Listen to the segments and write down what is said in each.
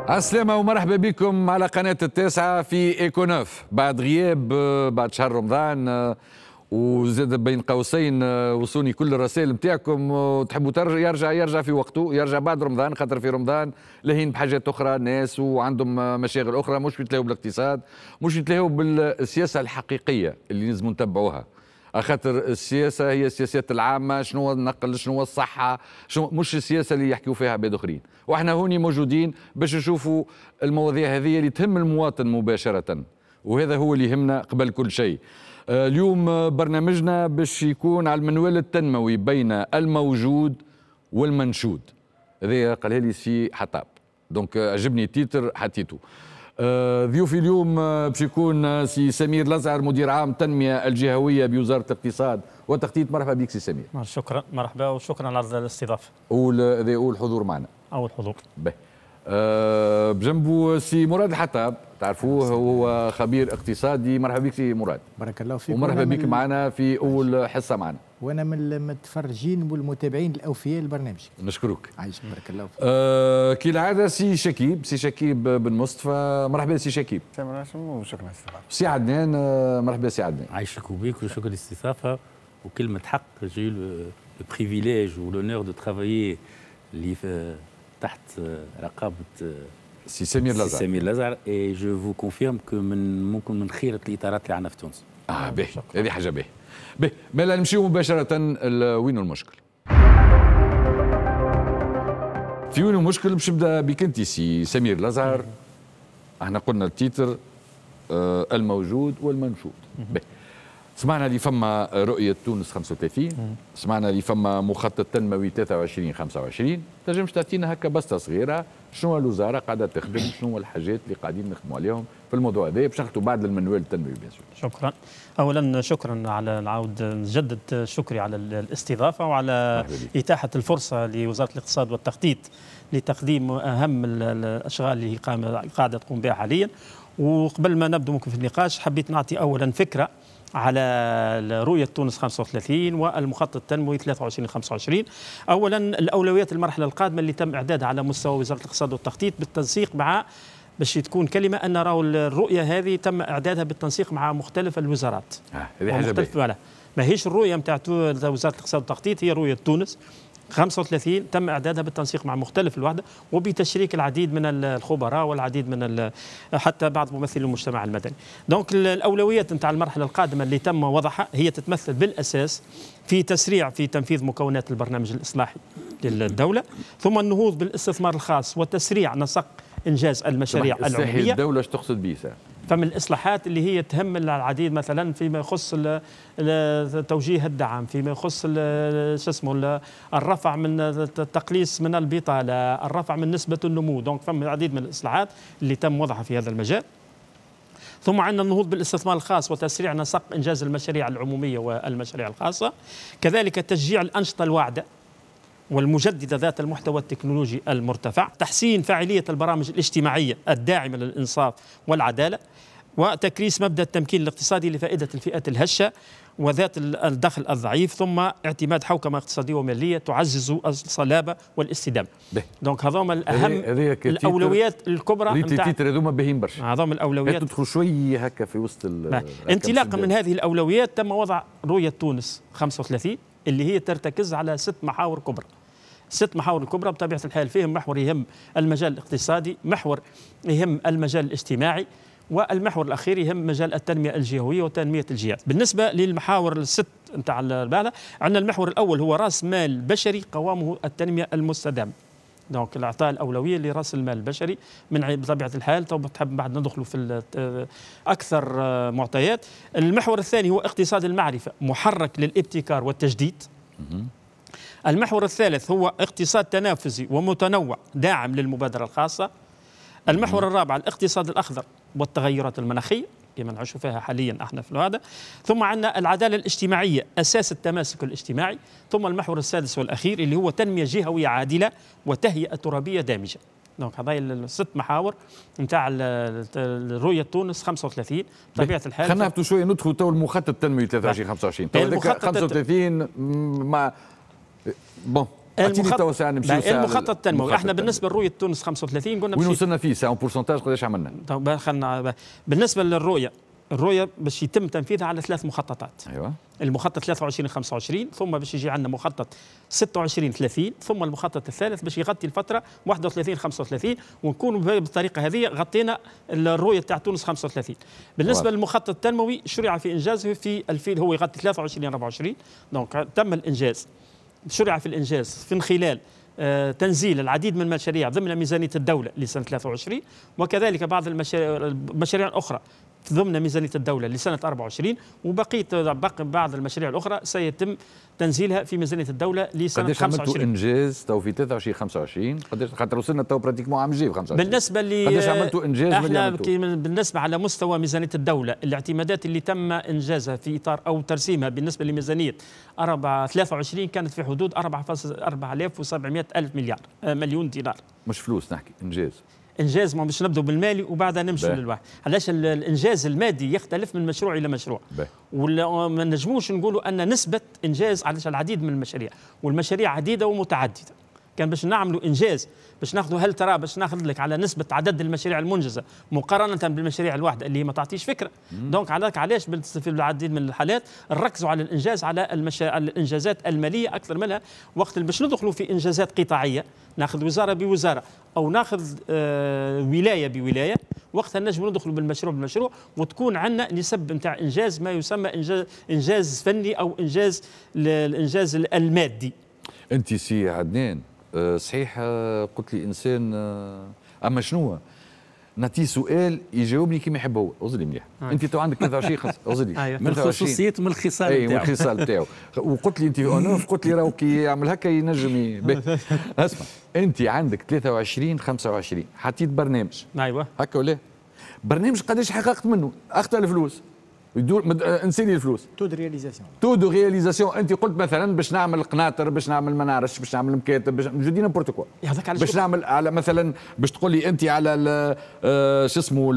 السلامة ومرحبا بكم على قناة التاسعة في ايكونوف. بعد غياب بعد شهر رمضان وزاد بين قوسين وصوني كل الرسائل نتاعكم تحبوا يرجع في وقته، يرجع بعد رمضان، خاطر في رمضان لهين بحاجات اخرى ناس وعندهم مشاغل اخرى، مش بيتلاهوا بالاقتصاد، مش بيتلاهوا بالسياسة الحقيقية اللي لازم نتبعوها. خاطر السياسة هي السياسات العامة، شنو النقل، شنو الصحة، شنو مش السياسة اللي يحكيوا فيها عباد اخرين. واحنا هوني موجودين باش نشوفوا المواضيع هذه اللي تهم المواطن مباشرة، وهذا هو اللي يهمنا قبل كل شيء. اليوم برنامجنا باش يكون على المنوال التنموي بين الموجود والمنشود. هذا قالها لي سي حطاب، دونك عجبني التيتر حطيته. ضيوفي اليوم باش يكون سي سمير لزعر، مدير عام التنمية الجهوية بوزارة الاقتصاد والتخطيط. مرحبا بك سي سمير. شكرا، مرحبا وشكرا على الاستضافة. أول حضور معنا. أول حضور. بجنبه سي مراد الحطاب، تعرفوه هو خبير اقتصادي. مرحبا بك سي مراد. بارك الله فيك. ومرحبا بك معنا في أول حصة معنا. وانا من المتفرجين والمتابعين الاوفياء للبرنامج. نشكرك. عايش بارك الله فيك. كالعاده سي شكيب بن مصطفى. مرحبا سي شكيب. شكرا سي عدنان. مرحبا سي عدنان. عايشك وبيك وشكرا للاستضافه وكلمه حق. جي لو بريفيليج ولونور دو ترافايي اللي تحت رقابه سي سمير لزعر. سمير لزعر اي جو فو كونفيرم كو ممكن من خيره الاطارات اللي عندنا في تونس. باهي، هذه حاجه باهي. باهي، مالا نمشيو مباشره وين المشكل. في وين المشكل باش نبدا بك انت سي سمير لزعر. احنا قلنا التيتر الموجود والمنشود. باهي، سمعنا اللي فما رؤية تونس 35، سمعنا اللي فما مخطط تنموي 23-25. تنجمش تعطينا هكا بسطة صغيرة شنو الوزارة قاعدة تخدم، شنو الحاجات اللي قاعدين نخدموا عليهم في الموضوع هذا باش ناخذوا بعد المنوال التنموي بيان سور. شكرا. أولا شكرا على العود، نجدد شكري على الاستضافة وعلى إتاحة الفرصة لوزارة الاقتصاد والتخطيط لتقديم أهم الأشغال اللي قاعدة تقوم بها حاليا. وقبل ما نبدأ ممكن في النقاش حبيت نعطي أولا فكرة على رؤية تونس 35 والمخطط التنموي 23-25. أولا الأولويات المرحلة القادمة اللي تم إعدادها على مستوى وزارة الاقتصاد والتخطيط بالتنسيق مع، باش تكون كلمة أن راهو الرؤية هذه تم إعدادها بالتنسيق مع مختلف الوزارات. هذه حاجة باهية. ما هيش الرؤية نتاع وزارة الاقتصاد والتخطيط، هي رؤية تونس 35 تم إعدادها بالتنسيق مع مختلف الوحدة وبتشريك العديد من الخبراء والعديد من حتى بعض ممثلي المجتمع المدني. دونك الأولويات نتاع المرحلة القادمة اللي تم وضعها هي تتمثل بالأساس في تسريع في تنفيذ مكونات البرنامج الإصلاحي للدولة، ثم النهوض بالاستثمار الخاص وتسريع نسق إنجاز المشاريع العمومية. الدولة ايش تقصد به؟ فمن الإصلاحات اللي هي تهم العديد، مثلا فيما يخص توجيه الدعم، فيما يخص شو اسمه الرفع من التقليص من البطالة، الرفع من نسبة النمو. دونك فما العديد من الإصلاحات اللي تم وضعها في هذا المجال. ثم عندنا النهوض بالاستثمار الخاص وتسريع نسق إنجاز المشاريع العمومية والمشاريع الخاصة. كذلك تشجيع الأنشطة الواعدة والمجددة ذات المحتوى التكنولوجي المرتفع، تحسين فاعلية البرامج الاجتماعية الداعمة للإنصاف والعدالة، وتكريس مبدأ التمكين الاقتصادي لفائدة الفئات الهشة وذات الدخل الضعيف، ثم اعتماد حوكمة اقتصادية ومالية تعزز الصلابة والاستدامة. دونك هذوما الأهم الأولويات الكبرى نتاع هذوما باهين برشا. هذوما الأولويات تدخل شوية هكا في وسط انطلاقا من هذه الأولويات تم وضع رؤية تونس 35 اللي هي ترتكز على 6 محاور كبرى. 6 محاور الكبرى بطبيعة الحال فيهم محور يهم المجال الاقتصادي، محور يهم المجال الاجتماعي، والمحور الأخير يهم مجال التنمية الجهوية وتنمية الجهات. بالنسبة للمحاور الست نتاع البالة، عندنا المحور الأول هو رأس مال بشري قوامه التنمية المستدامة. دونك الإعطاء الأولوية لرأس المال البشري من بطبيعة الحال. تو بتحب بعد ندخلوا في أكثر معطيات. المحور الثاني هو اقتصاد المعرفة محرك للابتكار والتجديد. المحور الثالث هو اقتصاد تنافسي ومتنوع داعم للمبادرة الخاصة. المحور الرابع الاقتصاد الأخضر والتغيرات المناخية كما نعيش فيها حاليا احنا في هذا. ثم عندنا العدالة الاجتماعية أساس التماسك الاجتماعي. ثم المحور السادس والأخير اللي هو تنمية جهوية عادلة وتهيئة ترابية دامجة. دونك هذه الست محاور نتاع رؤية تونس 35 طبيعة الحال. خلينا نهبطوا شوية ندخلوا تو المخطط التنموي 23-25. تو 35 مع بون المخطط التنموي احنا بالنسبه لرؤيه تونس 35 قلنا وين وصلنا فيه ساعه بورسنتاج قداش عملنا؟ طب خلينا بالنسبه للرؤيه باش يتم تنفيذها على 3 مخططات. ايوه المخطط 23 25 ثم باش يجي عندنا مخطط 26 30 ثم المخطط الثالث باش يغطي الفتره 31 35 ونكون بالطريقه هذه غطينا الرؤيه تاع تونس 35. بالنسبه للمخطط التنموي شرع في انجازه في 2000 هو يغطي 23 24 دونك تم الانجاز شرع في الانجاز من خلال تنزيل العديد من المشاريع ضمن ميزانيه الدوله لسنه 23 وكذلك بعض المشاريع الاخرى ضمن ميزانية الدولة لسنة 24 وبقية بعض المشاريع الأخرى سيتم تنزيلها في ميزانية الدولة لسنة 25. قداش عملتوا إنجاز تو في 23 25 قداش خاطر وصلنا تو براتيكمون عام جاي 25 بالنسبة لي قداش عملتوا إنجاز احنا بالنسبة على مستوى ميزانية الدولة الاعتمادات اللي تم إنجازها في إطار أو ترسيمها بالنسبة لميزانية 23 كانت في حدود 4,700 ألف مليون دينار مش فلوس نحكي انجاز ما باش نبداو بالمالي وبعدها نمشوا للواحد. علاش الانجاز المادي يختلف من مشروع الى مشروع ولا ما نجموش نقولوا ان نسبه انجاز على العديد من المشاريع والمشاريع عديده ومتعدده. كان باش نعملوا انجاز باش ناخذوا هل ترى باش ناخذ لك على نسبه عدد المشاريع المنجزه مقارنه بالمشاريع الواحده اللي ما تعطيش فكره. دونك علاش في العديد من الحالات نركزوا على الانجاز على الانجازات الماليه اكثر منها وقت اللي باش ندخلوا في انجازات قطاعيه ناخذ وزاره بوزاره او ناخذ ولايه بولايه وقتها نجم ندخلوا بالمشروع بالمشروع وتكون عندنا نسب نتاع انجاز ما يسمى انجاز فني او الانجاز المادي. انت سي عدنان صحيح قلت لي انسان اما شنو نعطيه سؤال يجاوبني كما يحب هو اوزلي مليح انت تو عندك 23 اوزلي من الخصوصيات ومن الخصال نتاعو من الخصال نتاعو وقلت لي انت اونوف قلت لي راهو كي يعمل هكا ينجم اسمع انت عندك 23 25 حطيت برنامج ايوه هكا ولا برنامج قداش حققت منه اخطا الفلوس يدور انساني الفلوس تو دو رياليزاسيون انت قلت مثلا باش نعمل قناطر باش نعمل ما نعرفش باش نعمل مكاتب باش جدي نيمبورت كوا باش نعمل على مثلا باش تقول لي انت على شو اسمه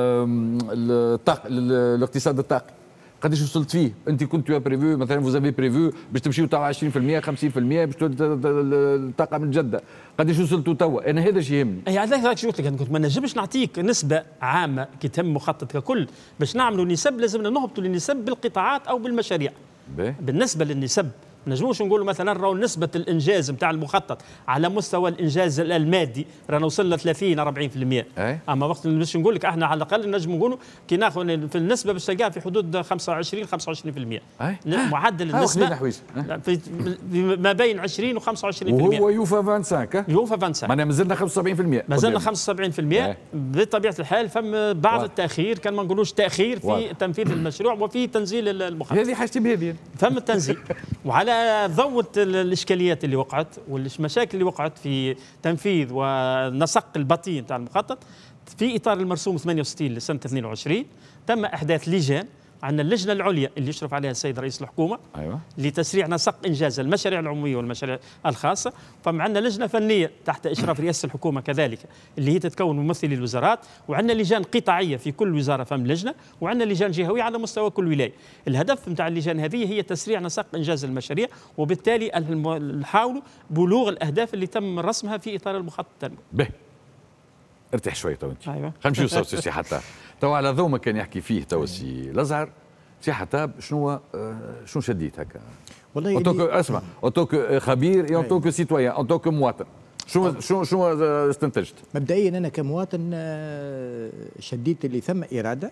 الاقتصاد الطاقي قداش وصلت فيه انت كنت بريفو مثلا فوزافي بريفو باش تمشيو تاع 20% 50% باش الطاقه من جده قداش وصلتوا توا انا هذا شيء يهمني. اي هذاك شو قلت لك كنت ما نجمش نعطيك نسبه عامه كي تم مخطط ككل باش نعملوا نسب لازمنا نهبطوا للنسب بالقطاعات او بالمشاريع. بالنسبه للنسب ما نجموش نقولوا مثلا راهو نسبه الانجاز نتاع المخطط على مستوى الانجاز المادي رانا وصلنا 30 40% اما وقت باش نقول لك احنا على الاقل نجم نقولوا كي ناخذ في النسبه باش تلقاها في حدود 25 25% معدل النسبه في ما بين 20 و 25% وهو يوفا 25 يوفا 25 معناها مازلنا 75% مازلنا 75% بطبيعه الحال فما بعض التاخير كان ما نقولوش تاخير في تنفيذ المشروع وفي تنزيل المخطط هذه حاجتي بهذه فما التنزيل وعلى ضوء الاشكاليات اللي وقعت والمشاكل اللي وقعت في تنفيذ ونسق البطيء تاع المخطط في اطار المرسوم 68 لسنه 22 تم احداث لجان. عندنا اللجنه العليا اللي يشرف عليها السيد رئيس الحكومه ايوه لتسريع نسق انجاز المشاريع العموميه والمشاريع الخاصه. فما عندنا لجنه فنيه تحت اشراف رئاسه الحكومه كذلك اللي هي تتكون من ممثلي الوزارات وعندنا لجان قطاعيه في كل وزاره فم لجنه وعندنا لجان جهويه على مستوى كل ولايه. الهدف نتاع اللجان هذه هي تسريع نسق انجاز المشاريع وبالتالي نحاولوا بلوغ الاهداف اللي تم رسمها في اطار المخطط التنموي. ارتاح شويه تو انت. ايوه خلينا نمشيو سي حتى تو على ضوء ما كان يحكي فيه تو سي الازهر سي حتاب شنو شديت هكا والله اوتوك اسمع اوتوك خبير اوتوك سيتويان اوتوك مواطن شنو استنتجت؟ مبدئيا انا كمواطن شديت اللي ثم اراده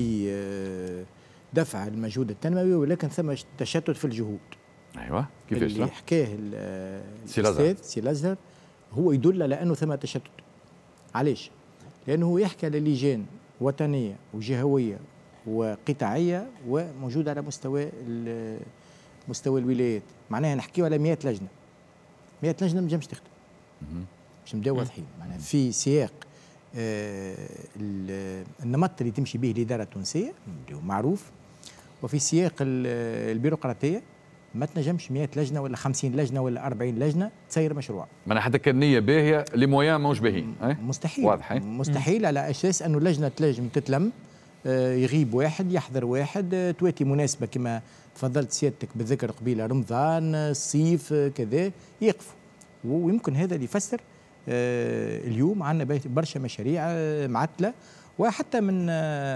لدفع المجهود التنموي ولكن ثم تشتت في الجهود. ايوه كيفاش اللي حكاه الاستاذ سي الازهر هو يدل على انه ثم تشتت. علاش؟ لانه هو يحكي على لجان وطنيه وجهويه وقطاعيه وموجوده على مستوى الولايات. معناها نحكيو على 100 لجنه 100 لجنه ما تنجمش تخدم باش نبداو واضحين. معناها في سياق النمط اللي تمشي به الاداره التونسيه معروف وفي سياق البيروقراطيه ما تنجمش 100 لجنه ولا 50 لجنه ولا 40 لجنه تسير مشروع. معناها حتى كان نيه باهيه لي مويان ماهوش باهيين. مستحيل واضح. مستحيل على اساس انه اللجنه تنجم تتلم يغيب واحد يحضر واحد تواتي مناسبه كما تفضلت سيادتك بالذكر قبيله رمضان الصيف كذا يقفوا ويمكن هذا اللي يفسر اليوم عندنا برشا مشاريع معطله، وحتى من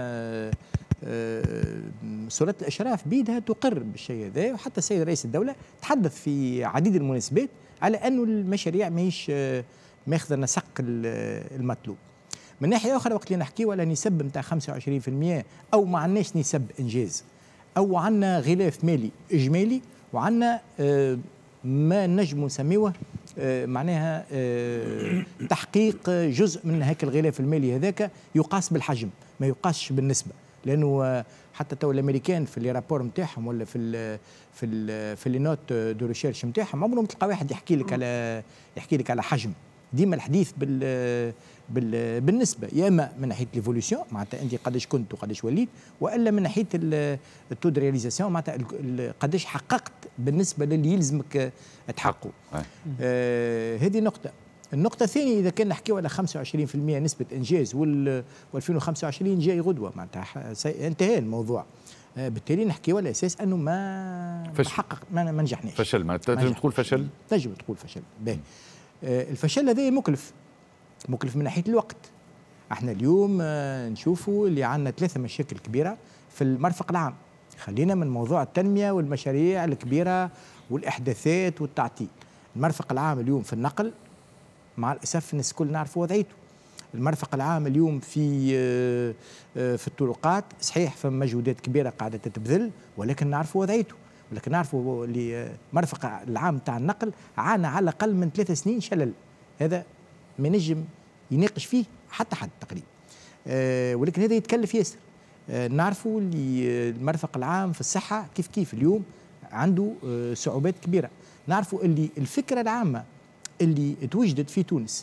صورة الاشراف بيدها تقر بالشيء هذا. وحتى السيد رئيس الدوله تحدث في عديد المناسبات على انه المشاريع ماهيش ماخذه نسق المطلوب. من ناحيه اخرى وقت اللي نحكيو على نسب نتاع 25% او ما عندناش نسب انجاز، او عندنا غلاف مالي اجمالي، وعندنا ما نجم نسميوه معناها تحقيق جزء من هيك الغلاف المالي هذاك يقاس بالحجم ما يقاسش بالنسبه. لانه حتى تو الامريكان في لي رابور نتاعهم ولا في لي نوت دو ريشيرش نتاعهم عمرهم تلقى واحد يحكي لك على حجم. ديما الحديث بالنسبه، يا اما من ناحيه ليفولوسيون معناتها انت قداش كنت وقداش وليت، والا من ناحيه التو دو رياليزاسيون معناتها قداش حققت بالنسبه للي يلزمك تحققه. هذه نقطه. النقطة الثانية إذا كان نحكيو على 25% نسبة إنجاز وال2025 جاي غدوة معناتها انتهى الموضوع، بالتالي نحكيو على أساس أنه ما حقق ما نجحناش. فشل معناتها تنجم تقول فشل؟ تنجم تقول فشل. باهي. الفشل هذا مكلف من ناحية الوقت. احنا اليوم نشوفوا اللي عندنا 3 مشاكل كبيرة في المرفق العام. خلينا من موضوع التنمية والمشاريع الكبيرة والإحداثات والتعطيل. المرفق العام اليوم في النقل مع الاسف الناس الكل نعرفوا وضعيته. المرفق العام اليوم في الطرقات صحيح فما مجهودات كبيره قاعده تتبذل، ولكن نعرفوا وضعيته، ولكن نعرفوا اللي المرفق العام تاع النقل عانى على الاقل من 3 سنين شلل. هذا ما نجم يناقش فيه حتى حد تقريبا. ولكن هذا يتكلف ياسر. نعرفوا اللي المرفق العام في الصحه كيف اليوم عنده صعوبات كبيره. نعرفوا اللي الفكره العامه اللي توجدت في تونس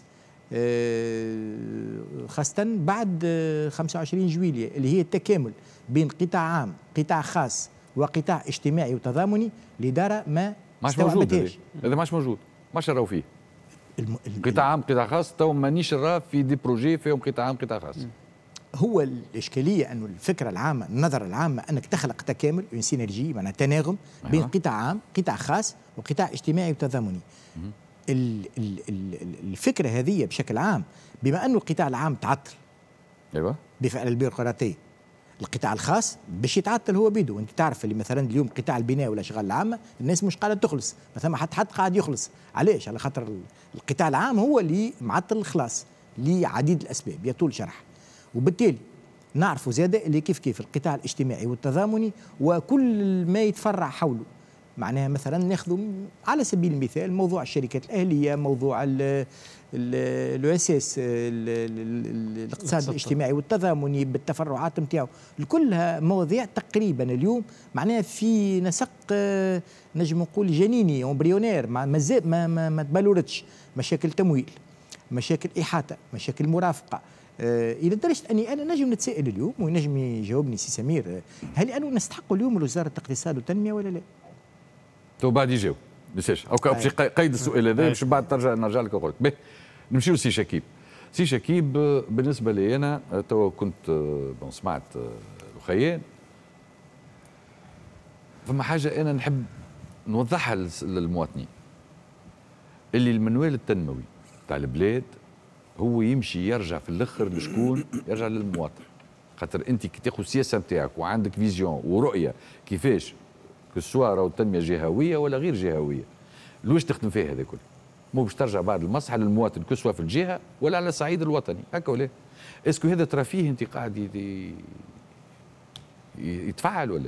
خاصة بعد 25 جويلية اللي هي التكامل بين قطاع عام قطاع خاص وقطاع اجتماعي وتضامني، الإدارة ما استوعبتهاش. هذا ماش موجود، ماش نراو فيه قطاع عام قطاع خاص. تو مانيش نرى في دي بروجي فيهم قطاع عام قطاع خاص. هو الإشكالية أنه الفكرة العامة النظرة العامة أنك تخلق تكامل سينرجي معناها تناغم بين قطاع عام قطاع خاص وقطاع اجتماعي وتضامني. الفكره هذه بشكل عام بما انه القطاع العام تعطل ايوه بفعل البيروقراطيه، القطاع الخاص باش يتعطل هو بيدو. انت تعرف اللي مثلا اليوم قطاع البناء والاشغال العامه الناس مش قاعده تخلص، مثلا حد قاعد يخلص. علاش؟ على خاطر القطاع العام هو اللي معطل الخلاص لعديد الاسباب يطول شرح. وبالتالي نعرفوا زاده اللي كيف القطاع الاجتماعي والتضامني وكل ما يتفرع حوله. معناها مثلا ناخذ على سبيل المثال موضوع الشركات الاهليه، موضوع الو اس اس الاقتصاد الاجتماعي والتضامني بالتفرعات نتاعو، كلها مواضيع تقريبا اليوم معناها في نسق نجم نقول جنيني امبريونير ما تبلورتش. مشاكل تمويل، مشاكل احاطه، مشاكل مرافقه، الى درجه اني انا نجم نتساءل اليوم ونجم يجاوبني سي سمير، هل انه نستحق اليوم وزاره الاقتصاد والتنميه ولا لا؟ تو بعد يجاوب نساش او باش قيد السؤال هذا باش بعد نرجع لك ونقول لك. نمشيو سي شكيب. سي شكيب بالنسبه لي انا تو كنت سمعت الخيان، فما حاجه انا نحب نوضحها للمواطنين، اللي المنوال التنموي تاع البلاد هو يمشي يرجع في الاخر لشكون؟ يرجع للمواطن. خاطر انت كي تاخذ السياسه نتاعك وعندك فيزيون ورؤيه كيفاش كسوا راهو التنميه جهويه ولا غير جهويه، لوش تخدم فيها هذا كله؟ مو باش ترجع بعد المصلحه للمواطن كسوا في الجهه ولا على الصعيد الوطني، هكا ولا؟ اسكو هذا ترى فيه انت قاعد يتفعل ولا؟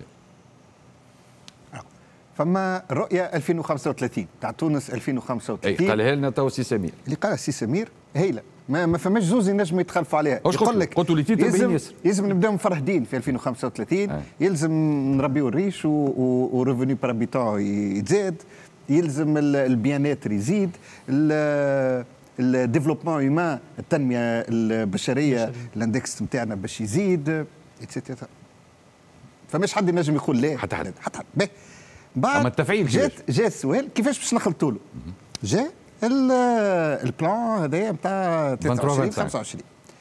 فما رؤيه 2035 تاع تونس 2035 اي قالها لنا تو سي سمير، اللي قالها السي سمير هايله، ما فماش زوز ينجموا يتخلفوا عليها. يقول لك قلت لي يلزم نبداو مفرهدين في 2035. يلزم نربيو الريش وريفوني بار هابيتون يتزاد، يلزم البياناتر يزيد، الديفلوبمون هيومان التنميه البشريه الاندكس نتاعنا باش يزيد اتسيتيرا. فماش حد ينجم يقول لا حتى حد. بعد التفعيل جاء السؤال كيفاش باش نخلطوا له؟ جاء البلان هذايا نتاع 23 25.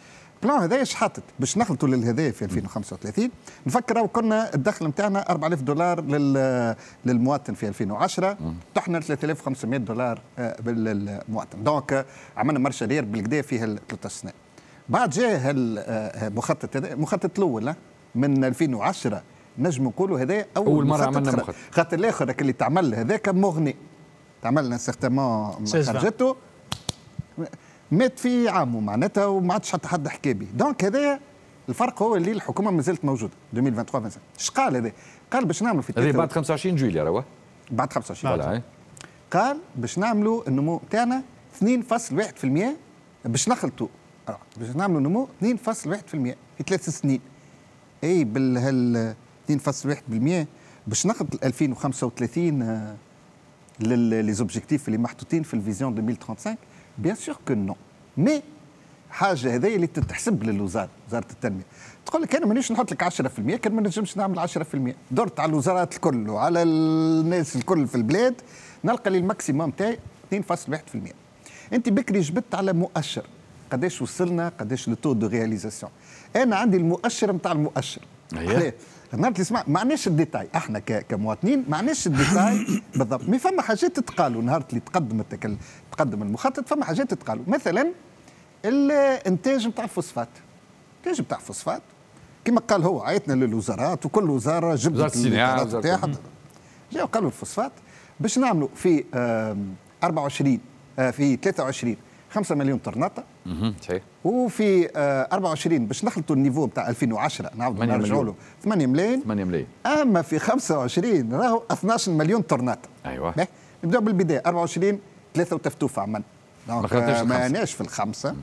البلان هذايا شحطت باش نخلطوا للهدايا في 2035. نفكر كنا الدخل نتاعنا $4000 للمواطن في 2010، طحنا $3500 للمواطن. دونك عملنا مارشارير بالكدا فيها 3 سنين. بعد جاء المخطط هذا، المخطط الاول من 2010 نجم نقولوا هذا اول مره عملنا مخطط، خاطر الاخر اللي تعمل هذاك مغني، تعملنا سيغتامون خرجته مات في عامه معناتها وما عادش حتى حد حكى به. دونك هذا الفرق هو اللي الحكومه ما زالت موجوده 2023. ايش قال هذا؟ قال باش نعملوا في هذه بعد 25 جويلية راه بعد 25 فوالا. قال باش نعملوا النمو تاعنا 2.1%، باش نخلطوا باش نعملوا نمو 2.1% في 3 سنين. اي بالهال 2.1% باش نخلط 2035 لي زوبجيكتيف اللي محطوطين في الفيزيون 2035. بيان سور كو نو، مي حاجه هذه اللي تتحسب للوزاره، وزاره التنميه. تقول لك انا مانيش نحط لك 10%، كان ما نجمش نعمل 10%. درت على الوزارات الكل وعلى الناس الكل في البلاد، نلقى لي الماكسيموم تاعي 2.1%. انت بكري جبت على مؤشر قداش وصلنا، قداش لو تو دو رياليزاسيون. انا عندي المؤشر نتاع المؤشر. نهار اللي اسمع ما عندناش الديتاي، احنا كمواطنين ما عندناش الديتاي بالضبط، مي فما حاجات تتقالوا نهار اللي تقدم المخطط. فما حاجات تتقالوا، مثلا الانتاج نتاع الفوسفات. الانتاج نتاع الفوسفات كما قال هو، عيطنا للوزارات وكل وزاره جبت وزاره الصناعه تاعها، جاوا قالوا الفوسفات باش نعملوا في 24 في 23 5 مليون طرناطه. صحيح. وفي 24 باش نخلطوا النيفو نتاع 2010 نعاودوا نرجعوا له 8 ملايين. اما في 25 راهو 12 مليون طرناطه. ايوه نبداو بالبدايه 24 3 وتفتوفه عملنا، ما ماناش في الخمسه.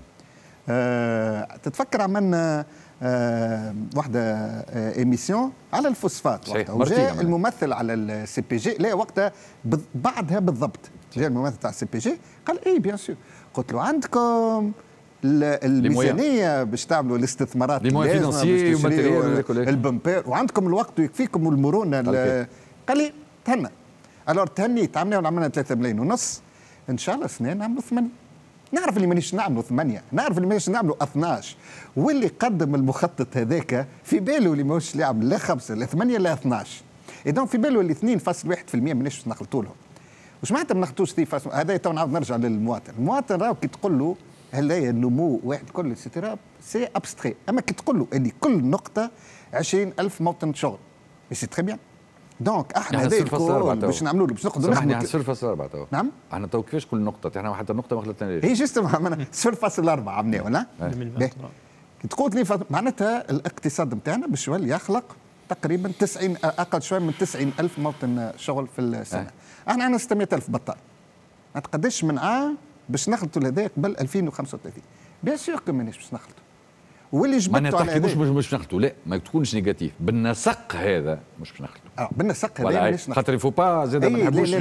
تتفكر عملنا واحده ايميسيون على الفوسفات وقتها، وجاء الممثل على السي بي جي، لا وقتها بعدها بالضبط جاء الممثل تاع السي بي جي قال اي بيان سور. قلت له عندكم الميزانيه باش تعملوا الاستثمارات اللازمه البمبير، وعندكم الوقت ويكفيكم المرونه. قال لي تهنى. الور تهنيت، عملنا 3 ملايين ونص، ان شاء الله سنين نعملوا 8. نعرف اللي مانيش نعملوا 8، نعرف اللي مانيش نعملوا 12، واللي قدم المخطط هذاك في باله اللي ماهوش يعمل لا 5 لا 8 لا 12. اذا في باله اللي 2.1% مانيش نخلطوا لهم. وش معناتها ما نخلطوش 2.1؟ هذا تو نعاود نرجع للمواطن. المواطن راهو كي تقول له هل هي النمو واحد كل سيتيرا سي ابستري، اما كي تقول له اللي كل نقطه 20,000 موطن شغل سي تري بيان. دونك احنا هذا باش نعملوا له باش نقعدوا نحن 0.4 تو. نعم احنا تو كيفاش كل نقطه؟ احنا حتى النقطه ما خلطناش. هي جست 0.4 عملناه ولا؟ كي تقول معناتها الاقتصاد نتاعنا باش يولي يخلق تقريبا 90 اقل شويه من 90,000 موطن شغل في السنه. احنا عندنا 600,000 بطال. ما تقدرش من عام باش نخلطوا لهذا قبل 2035. بيان سور كو مانيش باش نخلطوا. واللي جبتوا على هذا مش نخلطوا، لا ما تكونش نيجاتيف، بالنسق هذا مش باش نخلطوا. بالنسق هذا مانيش نخلطوا. خاطر يفو با زاد ما نحبوش.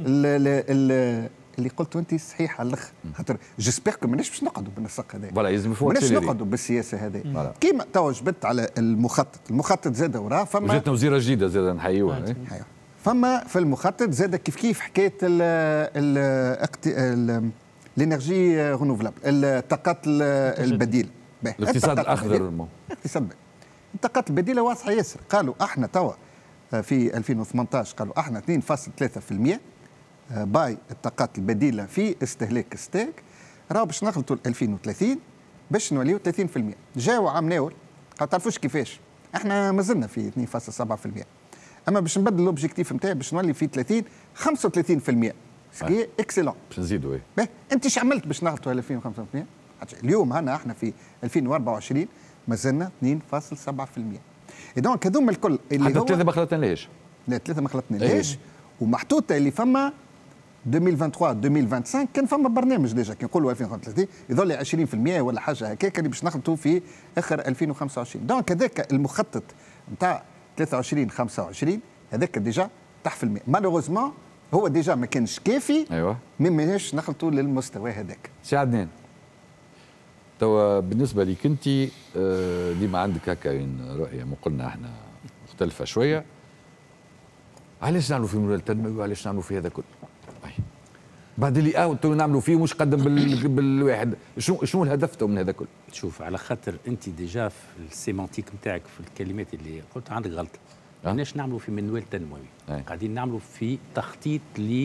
اللي قلته انت صحيح على الاخر، خاطر جيسبيغ كو مانيش باش نقعدوا بالنسق هذا. فوالا لازم يفو مانيش نقعدوا بالسياسه هذه. كيما توا جبت على المخطط زاد وراه فما جاتنا وزيره جديده زاد نحيوها. فما في المخطط زاد كيف حكايه الانرجي رينوفلابل، الطاقات البديله، الاقتصاد الاخضر. الاقتصاد الطاقات البديله واضحه ياسر. قالوا احنا توا في 2018 قالوا احنا 2.3% باي الطاقات البديله في استهلاك ستاك، راهو باش نخلطوا 2030 باش نوليو 30%. جاوا عام ناول قالوا تعرفوش كيفاش احنا مازلنا في 2.7%، اما باش نبدل لوبجيكتيف نتاعي باش نولي في 30 35%، سكي اكسلون. باش نزيدوا ايه. انت ايش عملت باش نهبطوا 2025؟ اليوم هنا احنا في 2024 مازلنا 2.7%. دونك هذوما الكل اللي حتى 3 ما خلطناش. لا 3 ما خلطناش. ومحطوطه اللي فما 2023 2025 كان فما برنامج ديجا كي نقولوا 2035 يظل 20% ولا حاجه هكاك اللي باش نخلطوا في اخر 2025. دونك هذاك المخطط نتاع 23 25 هذاك ديجا تحت في الماء. مالوغوزمون هو ديجا ما كانش كافي. ايوه ماناش نخلطوا للمستوى هذاك. سي عدنان توا بالنسبه لك انت ديما عندك هكا رؤيه قلنا احنا مختلفه شويه. علاش نعملوا في مجال التنميه وعلاش نعملوا في هذا كله؟ بعد اللي اوتو نعملوا فيه مش قدم بالواحد، شنو الهدف من هذا كله؟ شوف، على خاطر انت ديجا في السيمانتيك نتاعك في الكلمات اللي قلت عندك غلطه. ماناش نعملوا في منوال تنموي، قاعدين نعملوا في تخطيط ل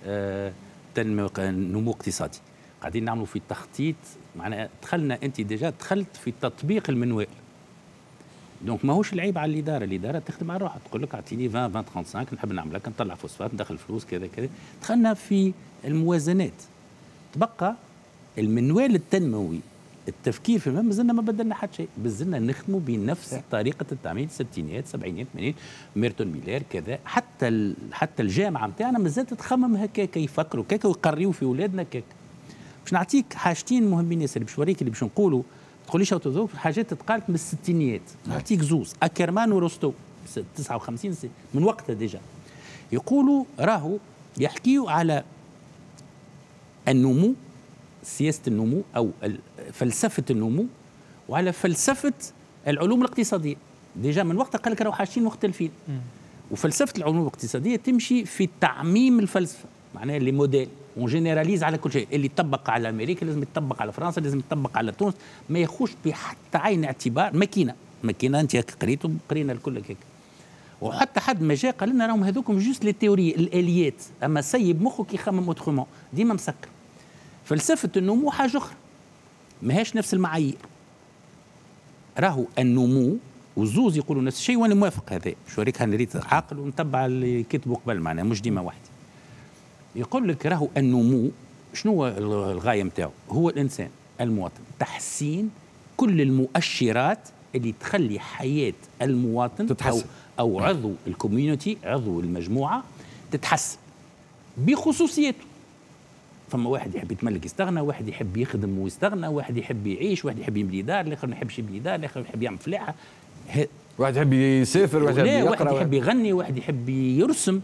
نمو اقتصادي، قاعدين نعملوا في تخطيط. معناها دخلنا، انت ديجا دخلت في تطبيق المنوال. دونك ماهوش العيب على الاداره تخدم على روحها، تقول لك اعطيني 20 35 نحب نعمل لك، نطلع فوسفات ندخل فلوس كذا كذا. دخلنا في الموازنات، تبقى المنوال التنموي. التفكير في مازلنا ما بدلنا حتى شيء، مازلنا نخدموا بنفس طريقه التعميد، الستينيات السبعينات الثمانينات، ميرتون ميلر كذا. حتى الجامعه نتاعنا مازالت تخمم هكاك، يفكروا هكاك ويقريوا في اولادنا هكاك. باش نعطيك حاجتين مهمين ياسر باش نوريك اللي باش نقولوا، ما تقوليش حاجات تتقالت من الستينيات. نعطيك زوز، اكرمان وروستو 59 سنه من وقتها ديجا يقولوا راهو يحكيوا على النمو، سياسه النمو او فلسفه النمو، وعلى فلسفه العلوم الاقتصاديه. ديجا من وقتها قال لك راهو حاجتين مختلفين. وفلسفه العلوم الاقتصاديه تمشي في تعميم الفلسفه، معناها اللي موديل ونجنراليز على كل شيء، اللي يطبق على امريكا لازم يطبق على فرنسا، لازم يطبق على تونس، ما يخش بحتى عين اعتبار ماكينه انت قريتوا قرينا الكل هكاك. وحتى حد ما جاء قال لنا راهم هذوكم جوست لي تيوري الاليات، اما سيب مخك يخمم اوترومون، ديما مسكر. فلسفه النمو حاجه اخرى، ماهاش نفس المعايير. راهو النمو وزوز يقولوا نفس الشيء، وانا موافق. هذا شو ريك هنريد عاقل ونتبع اللي كتبوا قبل، معناها مش ديما واحد. يقول لك راهو النمو شنو هو الغايه نتاعو؟ هو الانسان المواطن، تحسين كل المؤشرات اللي تخلي حياه المواطن تتحسن، أو عضو الكوميونتي، عضو المجموعه تتحسن بخصوصياته. فما واحد يحب يتملك يستغنى، واحد يحب يخدم ويستغنى، واحد يحب يعيش، واحد يحب يبني دار، الاخر ما يحبش يبني دار، الاخر يحب يعمل فلاحه، واحد يحب يسافر، واحد يحب يقرا، واحد يحب يغني، واحد يحب يرسم.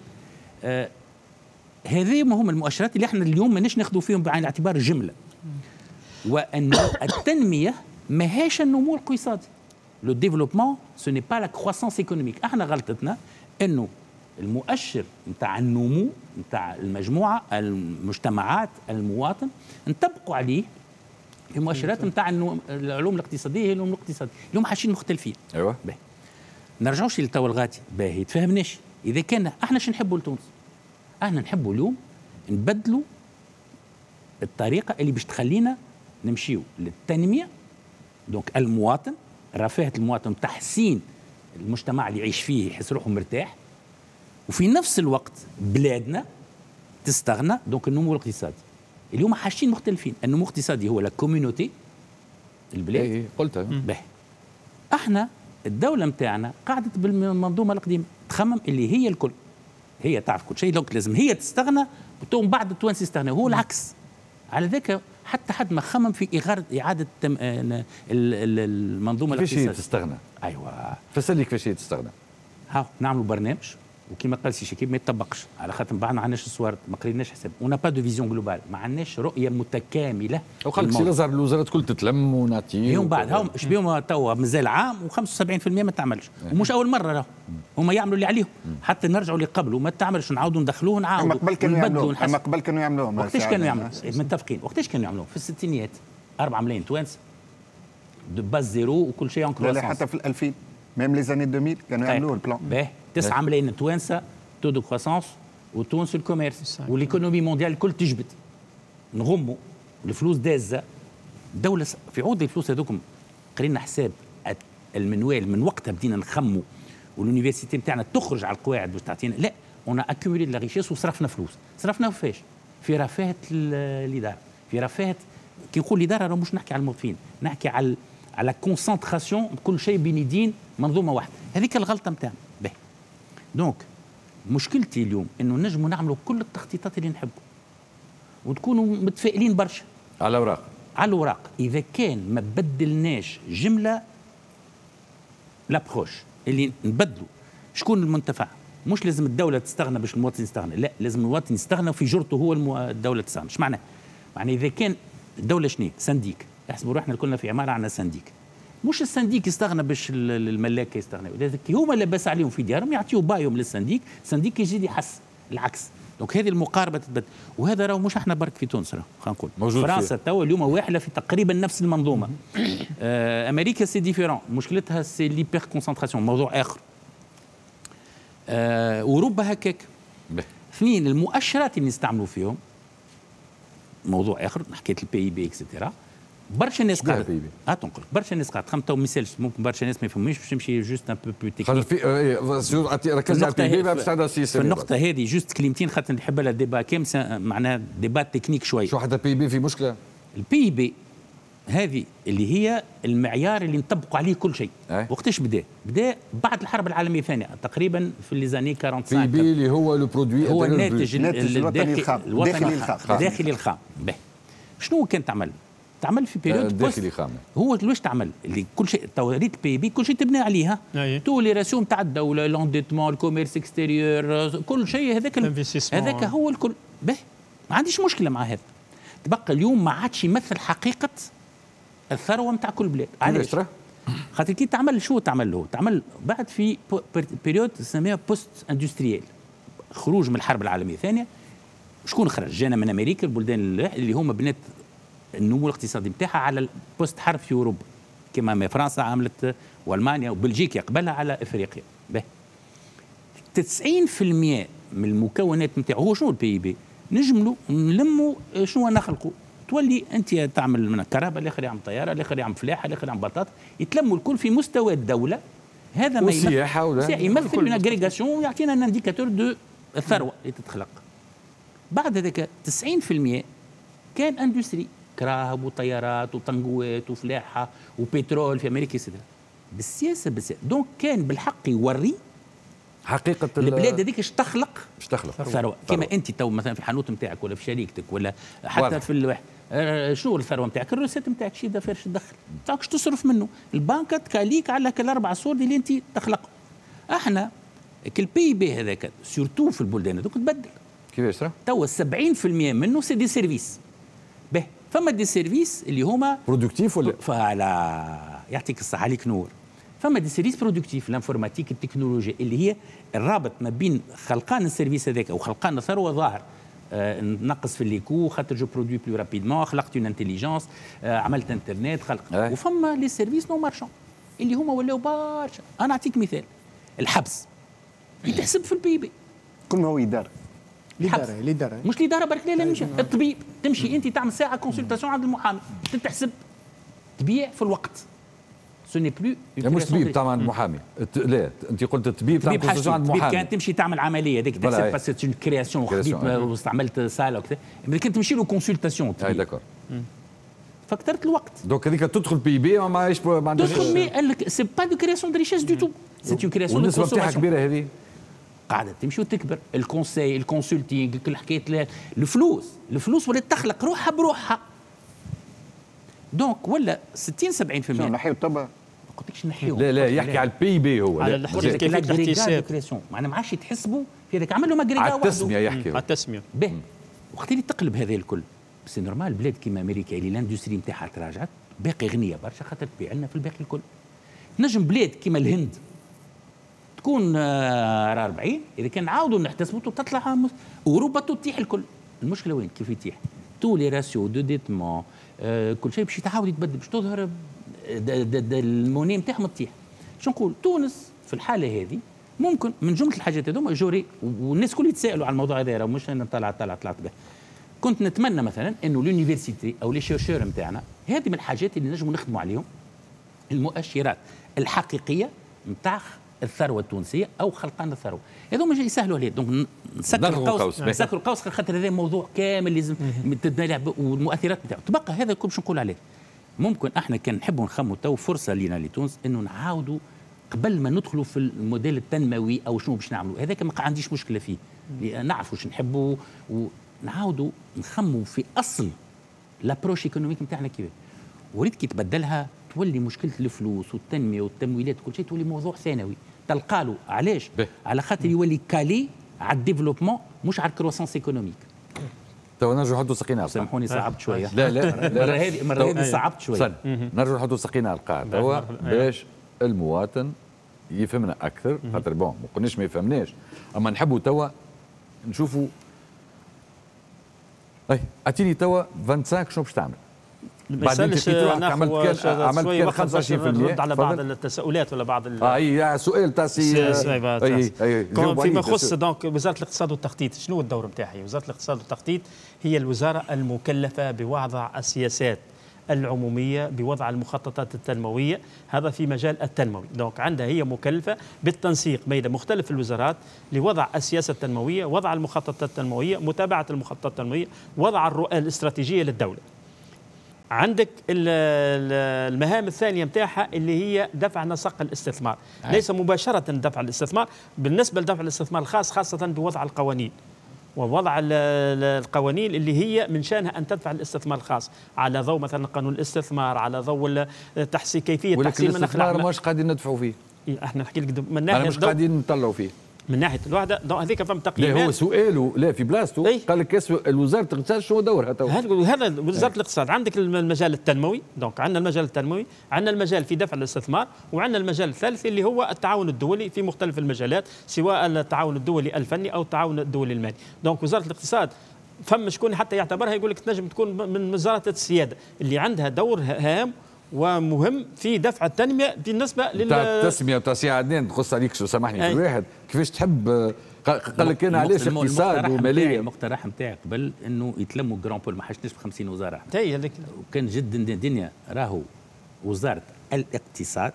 هذه هم المؤشرات اللي احنا اليوم ماناش ناخذوا فيهم بعين الاعتبار الجمله. وان التنميه ماهاش النمو الاقتصادي. لو ديفلوبمون سو ني با لا كرواسونس ايكونوميك. احنا غلطتنا انه المؤشر نتاع النمو نتاع المجموعه، المجتمعات، المواطن، نطبقوا عليه في مؤشرات نتاع العلوم الاقتصاديه. هي العلوم الاقتصاديه اليوم حاجين مختلفين. ايوه باهي، نرجعوش للتو الغاتي. باهي تفهمناش اذا كان احنا شو نحبوا لتونس. احنا نحبوا اليوم نبدلوا الطريقه اللي باش تخلينا نمشيو للتنميه. دونك المواطن، رفاهه المواطن، تحسين المجتمع اللي يعيش فيه يحس روحه مرتاح، وفي نفس الوقت بلادنا تستغنى. دونك النمو الاقتصادي اليوم حاجتين مختلفين. النمو الاقتصادي هو لا كوميونيتي، البلاد. اي قلتها. باهي، احنا الدوله نتاعنا قعدت بالمنظومه القديمه، تخمم اللي هي الكل، هي تعرف كل شيء، دونك لازم هي تستغنى وتوم بعد التوانسي يستغنوا. هو العكس. على ذاك حتى حد ما خمم في اعاده المنظومه الاقتصاديه. كيفاش هي تستغنى؟ ايوه، فسر لي كيفاش هي تستغنى. ها نعملوا برنامج، وكما قال سي شكيب ما يتطبقش، على خاطر بعد ما عندناش الصور، ما قريناش حساب، ونا با دو فيزيون جلوبال، ما عندناش رؤيه متكامله. وقال سي الازهر الوزارات الكل تتلم ونعطي يوم بعد هاهم شبيهم توا مازال عام و75% ما تعملش. ومش اول مره راهو هما يعملوا اللي عليهم، حتى نرجعوا اللي قبل وما تعملش نعاودوا ندخلوه نعاودوا. اما قبل كانوا يعملوهم. وقتاش كانوا يعملوه؟ متفقين. وقتاش كانوا يعملوه؟ في الستينيات 4 ملايين توانسه دو باز زيرو وكل شيء اون كروسونس. لا حتى في 2000 ميم لي زاني 2000 كانوا يعملوه البلان. باهي 9 ملايين توانسه تو دو كروسونس، وتونس الكوميرس والايكونومي مونديال الكل تجبد. نغموا الفلوس دازه الدوله في عود الفلوس هذوكم. قرينا حساب المنوال من وقتها بدينا نخموا، واليونيفرسيتي نتاعنا تخرج على القواعد باش تعطينا. لا، اون اكيوميلي لا ريشيس وصرفنا فلوس. صرفنا فاش؟ في رفاهه الاداره، في رفاهه. كي نقول الاداره راه مش نحكي على الموظفين، نحكي على كونسنتراسيون كل شيء بين يدين منظومه واحده. هذيك الغلطه نتاعنا. باهي، دونك مشكلتي اليوم انه نجموا نعملوا كل التخطيطات اللي نحبوا وتكونوا متفائلين برشا على الاوراق. على الوراق، اذا كان ما بدلناش جمله لابروش اللي نبدلوا شكون المنتفع. مش لازم الدوله تستغنى باش المواطن يستغنى، لا، لازم المواطن يستغنى في جرته هو الدوله تستغنى. ايش معناه؟ اذا كان الدوله شنو؟ سنديك. احسبوا روحنا كلنا في عماره عندنا سنديك، مش السنديك يستغنى باش الملاك يستغنى، هما لاباس عليهم في ديارهم يعطيوا بايهم للسنديك، السنديك يجي يحس. العكس، دونك هذه المقاربه تتبدل، وهذا راه مش احنا برك في تونس، راه خلينا نقول فرنسا توا اليوم واحده في تقريبا نفس المنظومه. امريكا سي ديفيرون، مشكلتها سي ليبر كونسنتراسيون، موضوع اخر. اوروبا هكاك. اثنين المؤشرات اللي نستعملوا فيهم موضوع اخر، حكيت البي بي اكسترا. برشا ناس قاعده تنقل، برشا ناس قاعده تخمم تو مثال، ممكن برشا ناس ما يفهموش، باش نمشي جوست ان بو بلو تكنيك. ركز على البي بي باش تعدى في النقطه هذه جوست كلمتين خاطر نحب لها ديبا كامل، معناها ديبا تكنيك شوي. شو حتى البي بي في مشكله؟ البي بي هذه اللي هي المعيار اللي نطبقوا عليه كل شيء. وقتاش بدا بعد الحرب العالميه الثانيه تقريبا في لي زاني 45. البي بي اللي هو لو برودوي، هو الناتج الداخلي الخام. شنو كان تعمل في بيريود داخلي خام. هو واش تعمل اللي كل شيء تواريخ البي بي كل شيء تبنى عليها. تو لي راسيوم تاع الدوله، لانديتمون، الكوميرس اكستيريور، كل شيء هذاك هو الكل. ما عنديش مشكله مع هذا. تبقى اليوم ما عادش يمثل حقيقه الثروه نتاع كل بلاد. علاش؟ خاطر كي تعمل شو تعمل بعد في بيريود تسميها بوست اندستريال، خروج من الحرب العالميه الثانيه. شكون خرج؟ جانا من امريكا، البلدان اللي هما بنات النمو الاقتصادي نتاعها على البوست حرب في اوروبا، كما فرنسا عملت والمانيا وبلجيكا قبلها على افريقيا. 90% من المكونات نتاعو هو شنو البي بي؟ نجملوا نلموا شنو نخلقوا. تولي انت تعمل من الكهرباء، الاخر يعمل طياره، الاخر يعمل فلاحه، الاخر يعمل بطاطا، يتلموا الكل في مستوى الدوله. هذا ما يمثل اون اغريغاسيون ويعطينا ان انديكاتور دو الثروه اللي تتخلق. بعد هذاك 90% كان اندستري، كراهب وطيارات وطنقوات وفلاحه وبترول في امريكا سيدنا. بالسياسه دونك كان بالحق يوري حقيقه البلاد هذيك اش تخلق ثروه. كما انت تو مثلا في حانوت نتاعك ولا في شركتك ولا حتى واضح. في الواحد شنو الثروه نتاعك؟ الروسيت نتاعك شي دافير اش تدخل تاعكش تصرف منه، البنك تكاليك على الاربع صور اللي انت تخلقه. احنا البي بي هذاك سورتو في البلدان هذوك تبدل. كيفاش راه؟ تو 70% منه سي دي سيرفيس. فما دي سيرفيس اللي هما برودكتيف ولا فوالا يعطيك الصحه عليك نور. فما دي سيرفيس برودكتيف، الانفورماتيك، التكنولوجيا، اللي هي الرابط ما بين خلقان السيرفيس هذاك وخلقان الثروه ظاهر. نقص في الليكو خاطر جو برودوي بلو رابيدمون، خلقت اون انتيليجونس، عملت انترنت، خلق. وفما لي سيرفيس نو مارشون اللي هما ولاو برشا. انا نعطيك مثال، الحبس يتحسب في البي بي. كل ما هو يدار الإدارة مش الإدارة برك، لا مش الطبيب. تمشي أنت تعمل ساعة كونسلتاسيون عند المحامي، تتحسب تبيع في الوقت. سوني بلو مش طبيب تعمل عند المحامي، لا أنت قلت الطبيب تعمل كونسلتاسيون عند المحامي. كانت تمشي تعمل عملية هذيك تحسب بس سي كرياسيون، خديت واستعملت سالة وكذا، ملي كنت تمشي له كونسلتاسيون. أي داكور. فكترت الوقت. دونك هذيك تدخل بي بي ما عندهاش. تدخل مي قال لك سي با دو كرياسيون دو ريشيس دو تو، سي اون كرياسيون دو كونسوماسيون. والنسبة نتاعها كبيرة هذه. قاعده تمشي وتكبر. الكونساي، الكونسلتينغ، كل حكايه الفلوس ولات تخلق روحها بروحها. دونك ولا 60-70%. نحيو الطبع. ما قلتلكش نحيو. لا يحكي على البي بي هو. على الحساب كيف الاكتساب. معناها ما عادش يتحسبوا في هذاك، عمل له ماغريغا على التسميه يحكي. على التسميه. باهي. وقت اللي تقلب هذا الكل سي نورمال. بلاد كيما امريكا اللي الاندستري نتاعها تراجعت باقي غنيه برشا خاطر تبيع لنا في الباقي الكل. نجم بلاد كيما الهند تكون 40 اذا كان نعاودوا نحتسبوا تطلع اوروبا تطيح الكل. المشكله وين؟ كيف يطيح؟ تو لي راسيو دو ديتمون كل شيء باش يتعاود يتبدل، باش تظهر الموني نتاعهم تطيح. شو نقول؟ تونس في الحاله هذه ممكن من جمله الحاجات هذوما جوري، والناس الكل يتسائلوا على الموضوع هذا، مش انا طلعت به. كنت نتمنى مثلا انه لونيفرسيتي او لي شيرشور نتاعنا هذه من الحاجات اللي نجموا نخدموا عليهم، المؤشرات الحقيقيه نتاع الثروه التونسيه او خلقان الثروه. هذوما يسهلوا عليه. دونك نسكر القوس خاطر هذا موضوع كامل لازم والمؤثرات نتاعو تبقى. هذا كل باش نقول عليه. ممكن احنا كان نحبوا نخموا تو فرصه لينا لتونس انه نعاودوا قبل ما ندخلوا في الموديل التنموي او شنو باش نعملوا. هذاك ما عنديش مشكله فيه، نعرفوا واش نحبوا ونعاودوا نخموا في اصل لابروش ايكونوميك نتاعنا كيف. وريت كي تبدلها تولي مشكله الفلوس والتنميه والتمويلات كل شيء تولي موضوع ثانوي. تلقى له علاش؟ على خاطر يولي كالي على الديفلوبمون مش على الكروسانس ايكونوميك. تو نرجعوا نحطوا ساقينا على القاعده. سامحوني صعبت شويه. لا مرة هذه صعبت شويه. نرجعوا نحطوا ساقينا على القاعده هو باش المواطن يفهمنا اكثر. خاطر بون ما قلناش ما يفهمناش، اما نحبوا توا نشوفوا اي اعطيني توا 25 شنو باش تعمل؟ ما يسالش عملت كان 25% نرد على بعض التساؤلات ولا بعض اي سؤال تاع سي فيما يخص دونك وزاره الاقتصاد والتخطيط، شنو الدور نتاعها؟ وزاره الاقتصاد والتخطيط هي الوزاره المكلفه بوضع السياسات العموميه، بوضع المخططات التنمويه، هذا في مجال التنموي. دونك عندها هي مكلفه بالتنسيق بين مختلف الوزارات لوضع السياسه التنمويه، وضع المخططات التنمويه، متابعه المخططات التنمويه، وضع الرؤى الاستراتيجيه للدوله. عندك المهام الثانية متاعها اللي هي دفع نسق الاستثمار، ليس مباشرة دفع الاستثمار، بالنسبة لدفع الاستثمار الخاص خاصة بوضع القوانين ووضع القوانين اللي هي من شأنها أن تدفع الاستثمار الخاص على ضوء مثلا قانون الاستثمار، على ضوء تحسين كيفية تحسين مناخ الاستثمار مش قاعدين ندفعوا فيه. احنا نحكي لك من ناحية مش قاعدين نطلعوا فيه من ناحيه الوحده. هذيك فهم تقييمات. هو سؤاله لا في بلاصته قال لك وزاره الاقتصاد شو دورها تو؟ هذا وزاره الاقتصاد. عندك المجال التنموي، دونك عندنا المجال التنموي، عندنا المجال في دفع الاستثمار، وعندنا المجال الثالث اللي هو التعاون الدولي في مختلف المجالات، سواء التعاون الدولي الفني او التعاون الدولي المالي. دونك وزاره الاقتصاد فما شكون حتى يعتبرها يقول لك تنجم تكون من وزاره السياده اللي عندها دور هام ومهم في دفع التنميه بالنسبه التسميه تاع سي عدنان تخص عليك شو سامحني في الواحد كيفاش تحب قال لك انا علاش اقتصاد وماليه. المقترح نتاعي قبل انه يتلموا جران بول ما حاجتش ب 50 وزاره وكان جدا الدنيا راهو وزاره الاقتصاد،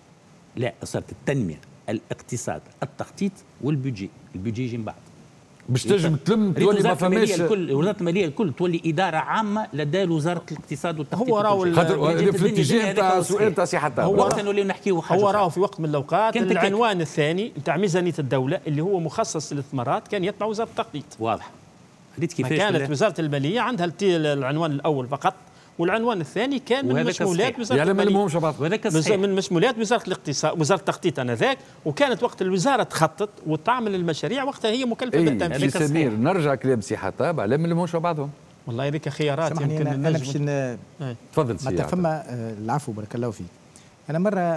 لا وزاره التنميه، الاقتصاد، التخطيط والبيجي، البيجي يجي من بعد باش تنجم تلم تولي ما فماش وزاره الماليه الكل تولي اداره عامه لدى وزاره الاقتصاد والتخطيط. هو راهو في الاتجاه تاع سؤال تاع سي حتى هو نوليو نحكيو حاجه. هو راهو في وقت من الاوقات العنوان الثاني نتاع ميزانيه الدوله اللي هو مخصص للاستثمارات كان يتبع وزاره التخطيط. واضح. ريت كيفاش كانت وزاره الماليه عندها العنوان الاول فقط، والعنوان الثاني كان من مشمولات وزاره الماليه، من مشمولات وزاره الاقتصاد وزاره التخطيط انذاك، وكانت وقت الوزاره تخطط وتعمل المشاريع وقتها هي مكلفه بالتنفيذ. سمير نرجع كلام سي حتاب على ما نلموش بعضهم. والله هذيك خيارات يمكن انا باش تفضل سي فما العفو بارك الله فيك. انا مره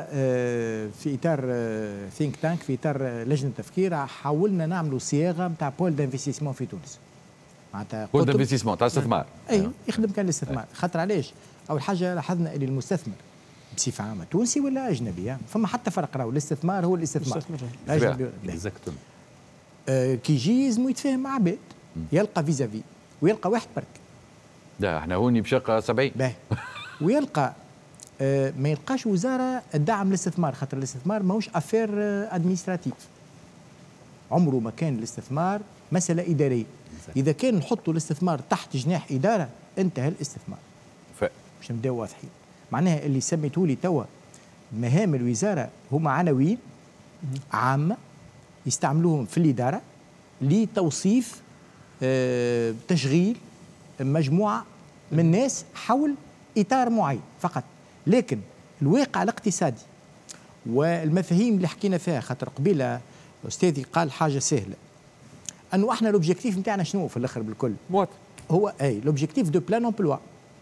في اطار ثينك تانك، في اطار لجنه تفكير، حاولنا نعملوا صياغه نتاع بول دانفستيسمون في تونس، معناتها بول دانفستيسمون تاع الاستثمار. اي يخدم كان الاستثمار. خاطر علاش؟ اول حاجه لاحظنا اللي المستثمر بصفه عامه تونسي ولا اجنبي، فما حتى فرق، راهو الاستثمار هو الاستثمار الاجنبي كي يجي لازم يتفاهم مع عباد، يلقى فيزافي ويلقى واحد برك. لا احنا هوني بشقه 70 باهي ويلقى ما يلقاش وزاره تدعم الاستثمار، خاطر الاستثمار ماهوش افير ادمينستراتيف، عمره ما كان الاستثمار مساله اداريه. اذا كان نحطوا الاستثمار تحت جناح اداره انتهى الاستثمار. باش نبداو واضحين، معناها اللي سميته لي توا مهام الوزاره هما عناوين عامه يستعملوهم في الاداره لتوصيف تشغيل مجموعه من الناس حول اطار معين فقط. لكن الواقع الاقتصادي والمفاهيم اللي حكينا فيها، خاطر قبيله استاذي قال حاجه سهله، انه احنا لوبجيكتيف نتاعنا شنو في الاخر بالكل؟ هو لوبجيكتيف دو بلان امبلوا.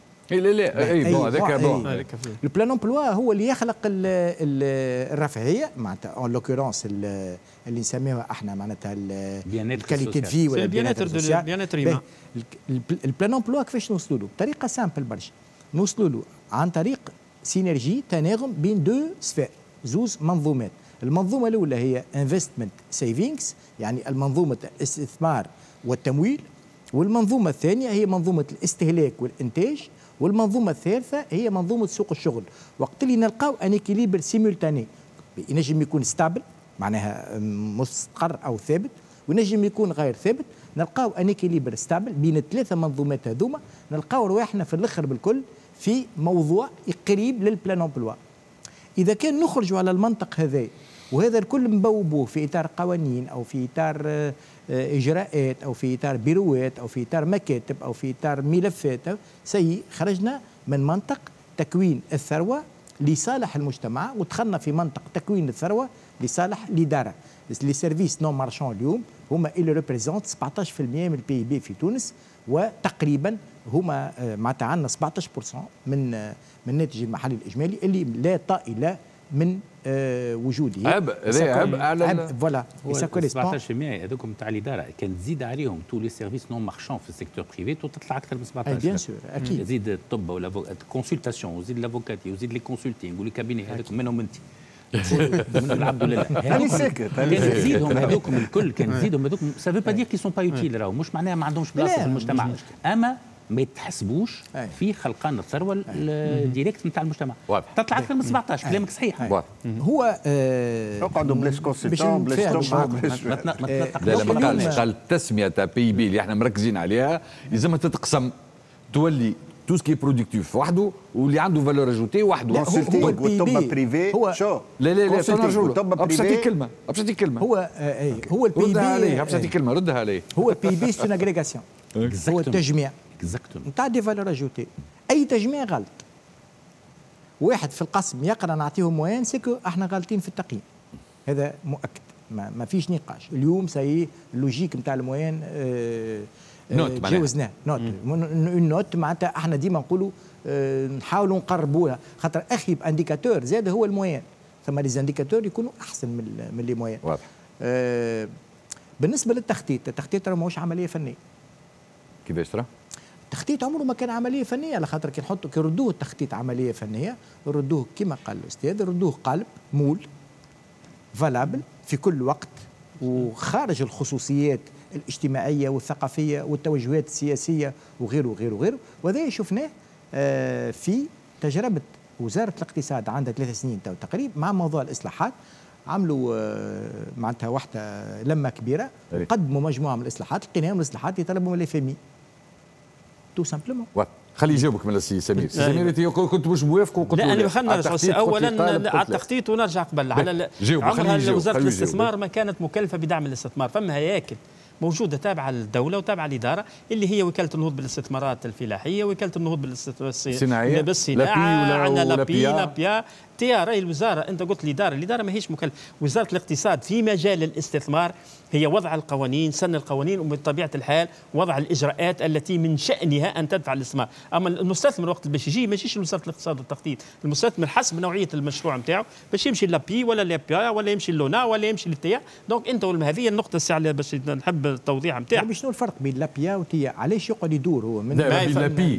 لا بون هذاك بون البلان امبلوا هو اللي يخلق الرفاهيه، معناتها اون لوكورونس اللي نسميوها احنا معناتها الكاليتي دو في ولا البياناتر. البلان امبلوا كيفاش نوصلوا له؟ بطريقه سامبل برشا، نوصلوا له عن طريق سينرجي تناغم بين دو سفير، زوز منظومات. المنظومه الاولى هي انفستمنت سيفينغز، يعني المنظومه الاستثمار والتمويل، والمنظومه الثانيه هي منظومه الاستهلاك والانتاج، والمنظومه الثالثه هي منظومه سوق الشغل. وقت اللي نلقاو ان اكيليبر سيمولتاني، ينجم يكون ستابل معناها مستقر او ثابت، وينجم يكون غير ثابت، نلقاو ان اكيليبر ستابل بين الثلاثه منظومات هذوما، نلقاو رواحنا في الاخر بالكل في موضوع قريب للبلان امبلوا. اذا كان نخرجوا على المنطق هذا، وهذا الكل مبوبوه في اطار قوانين او في اطار اجراءات او في اطار بيروات او في اطار مكاتب او في اطار ملفات، خرجنا من منطق تكوين الثروه لصالح المجتمع، ودخلنا في منطق تكوين الثروه لصالح الاداره. لي سيرفيس نون مارشون اليوم هما اللي ريبريزونت 17% من البي بي في تونس، وتقريبا هما معناتها عندنا 17% من الناتج المحلي الاجمالي اللي لا طائل من وجوده. عبء، هذا عبء على فوالا. 17% هذوك نتاع الاداره كان تزيد عليهم تو لي سيرفيس نون مارشون في السيكتور بريفي تطلع اكثر من 17. بيان سور اكيد. زيد الطب والكونسلتاسيون وزيد لافوكاتي وزيد لي كونسلتينغ ولي كابيني هذوك منهم انت. من العبد لله هاني ساكت كان تزيدهم هذوكم الكل، كان تزيدهم هذوك سافي با دير كي سون با يوتيل، راهو مش معناها ما عندهمش بلاصه في المجتمع، اما ما يتحسبوش في خلقان الثروه الديريكت نتاع المجتمع. تطلع اكثر من 17. كلامك صحيح. هو اقعدوا بلاش كونسلتون بلاش لا ما قالش، قال التسميه تاع بي بي اللي احنا مركزين عليها لازمها تتقسم، تولي تو سكي برودكتيف وحده واللي عنده فالور اجوتي وحده. كونسلتينغ والطب بريفي شو لا تنرجعوا ابشتي كلمه هو البي بي ابشتي كلمه ردها عليه. هو البي بي سون اغريغاسيون، هو التجميع نتاع دي فالور اجوتي. اي تجميع غلط. واحد في القسم يقرا نعطيه موين سيكو احنا غالطين في التقييم، هذا مؤكد ما فيش نقاش. اليوم سي اللوجيك نتاع الموين جاوزناه نوت معناتها احنا ديما نقولوا نحاولوا نقربوها، خاطر اخي بانديكاتور زاد هو الموين، ثم لي زانديكاتور يكونوا احسن من لي موين. واضح. بالنسبه للتخطيط، التخطيط راه ماهوش عمليه فنيه. كيفاش ترى؟ التخطيط عمره ما كان عمليه فنيه، على خاطر كي يردوه التخطيط عمليه فنيه، يردوه كما قال الاستاذ، يردوه قالب مول فالابل في كل وقت وخارج الخصوصيات الاجتماعيه والثقافيه والتوجهات السياسيه وغيره وغيره وغيره. وهذا شفناه في تجربه وزاره الاقتصاد عندها 3 سنين تقريبا مع موضوع الاصلاحات. عملوا معناتها واحده لمه كبيره، قدموا مجموعه من الاصلاحات، لقيناهم الاصلاحات يطلبوا من الفمي تو سامبلومون. خليه يجاوبك من السي سمير. سمير كنت مش موافق وقلت لا انا خلينا اولا على التخطيط ونرجع قبل على عمرها وزاره الاستثمار ما كانت مكلفه بدعم الاستثمار. فما هياكل موجوده تابعه للدوله وتابعه للاداره اللي هي وكاله النهوض بالاستثمارات الفلاحيه، وكاله النهوض بالصناعه، عندنا لابيا تيا. راهي الوزاره انت قلت الاداره ما هيش مكلفه. وزاره الاقتصاد في مجال الاستثمار هي وضع القوانين، سن القوانين، وبطبيعه الحال وضع الاجراءات التي من شانها ان تدفع الاستثمار. اما المستثمر وقت باش يجي ما يجيش لوزاره الاقتصاد والتخطيط، المستثمر حسب نوعيه المشروع نتاعو باش يمشي لابي ولا لابيا ولا يمشي لونا ولا يمشي للتيا. دونك انت هذه النقطه الساعه باش نحب التوضيح نتاعها. شنو الفرق بين لابيا وتيا؟ علاش يقعد يدور هو من لابي؟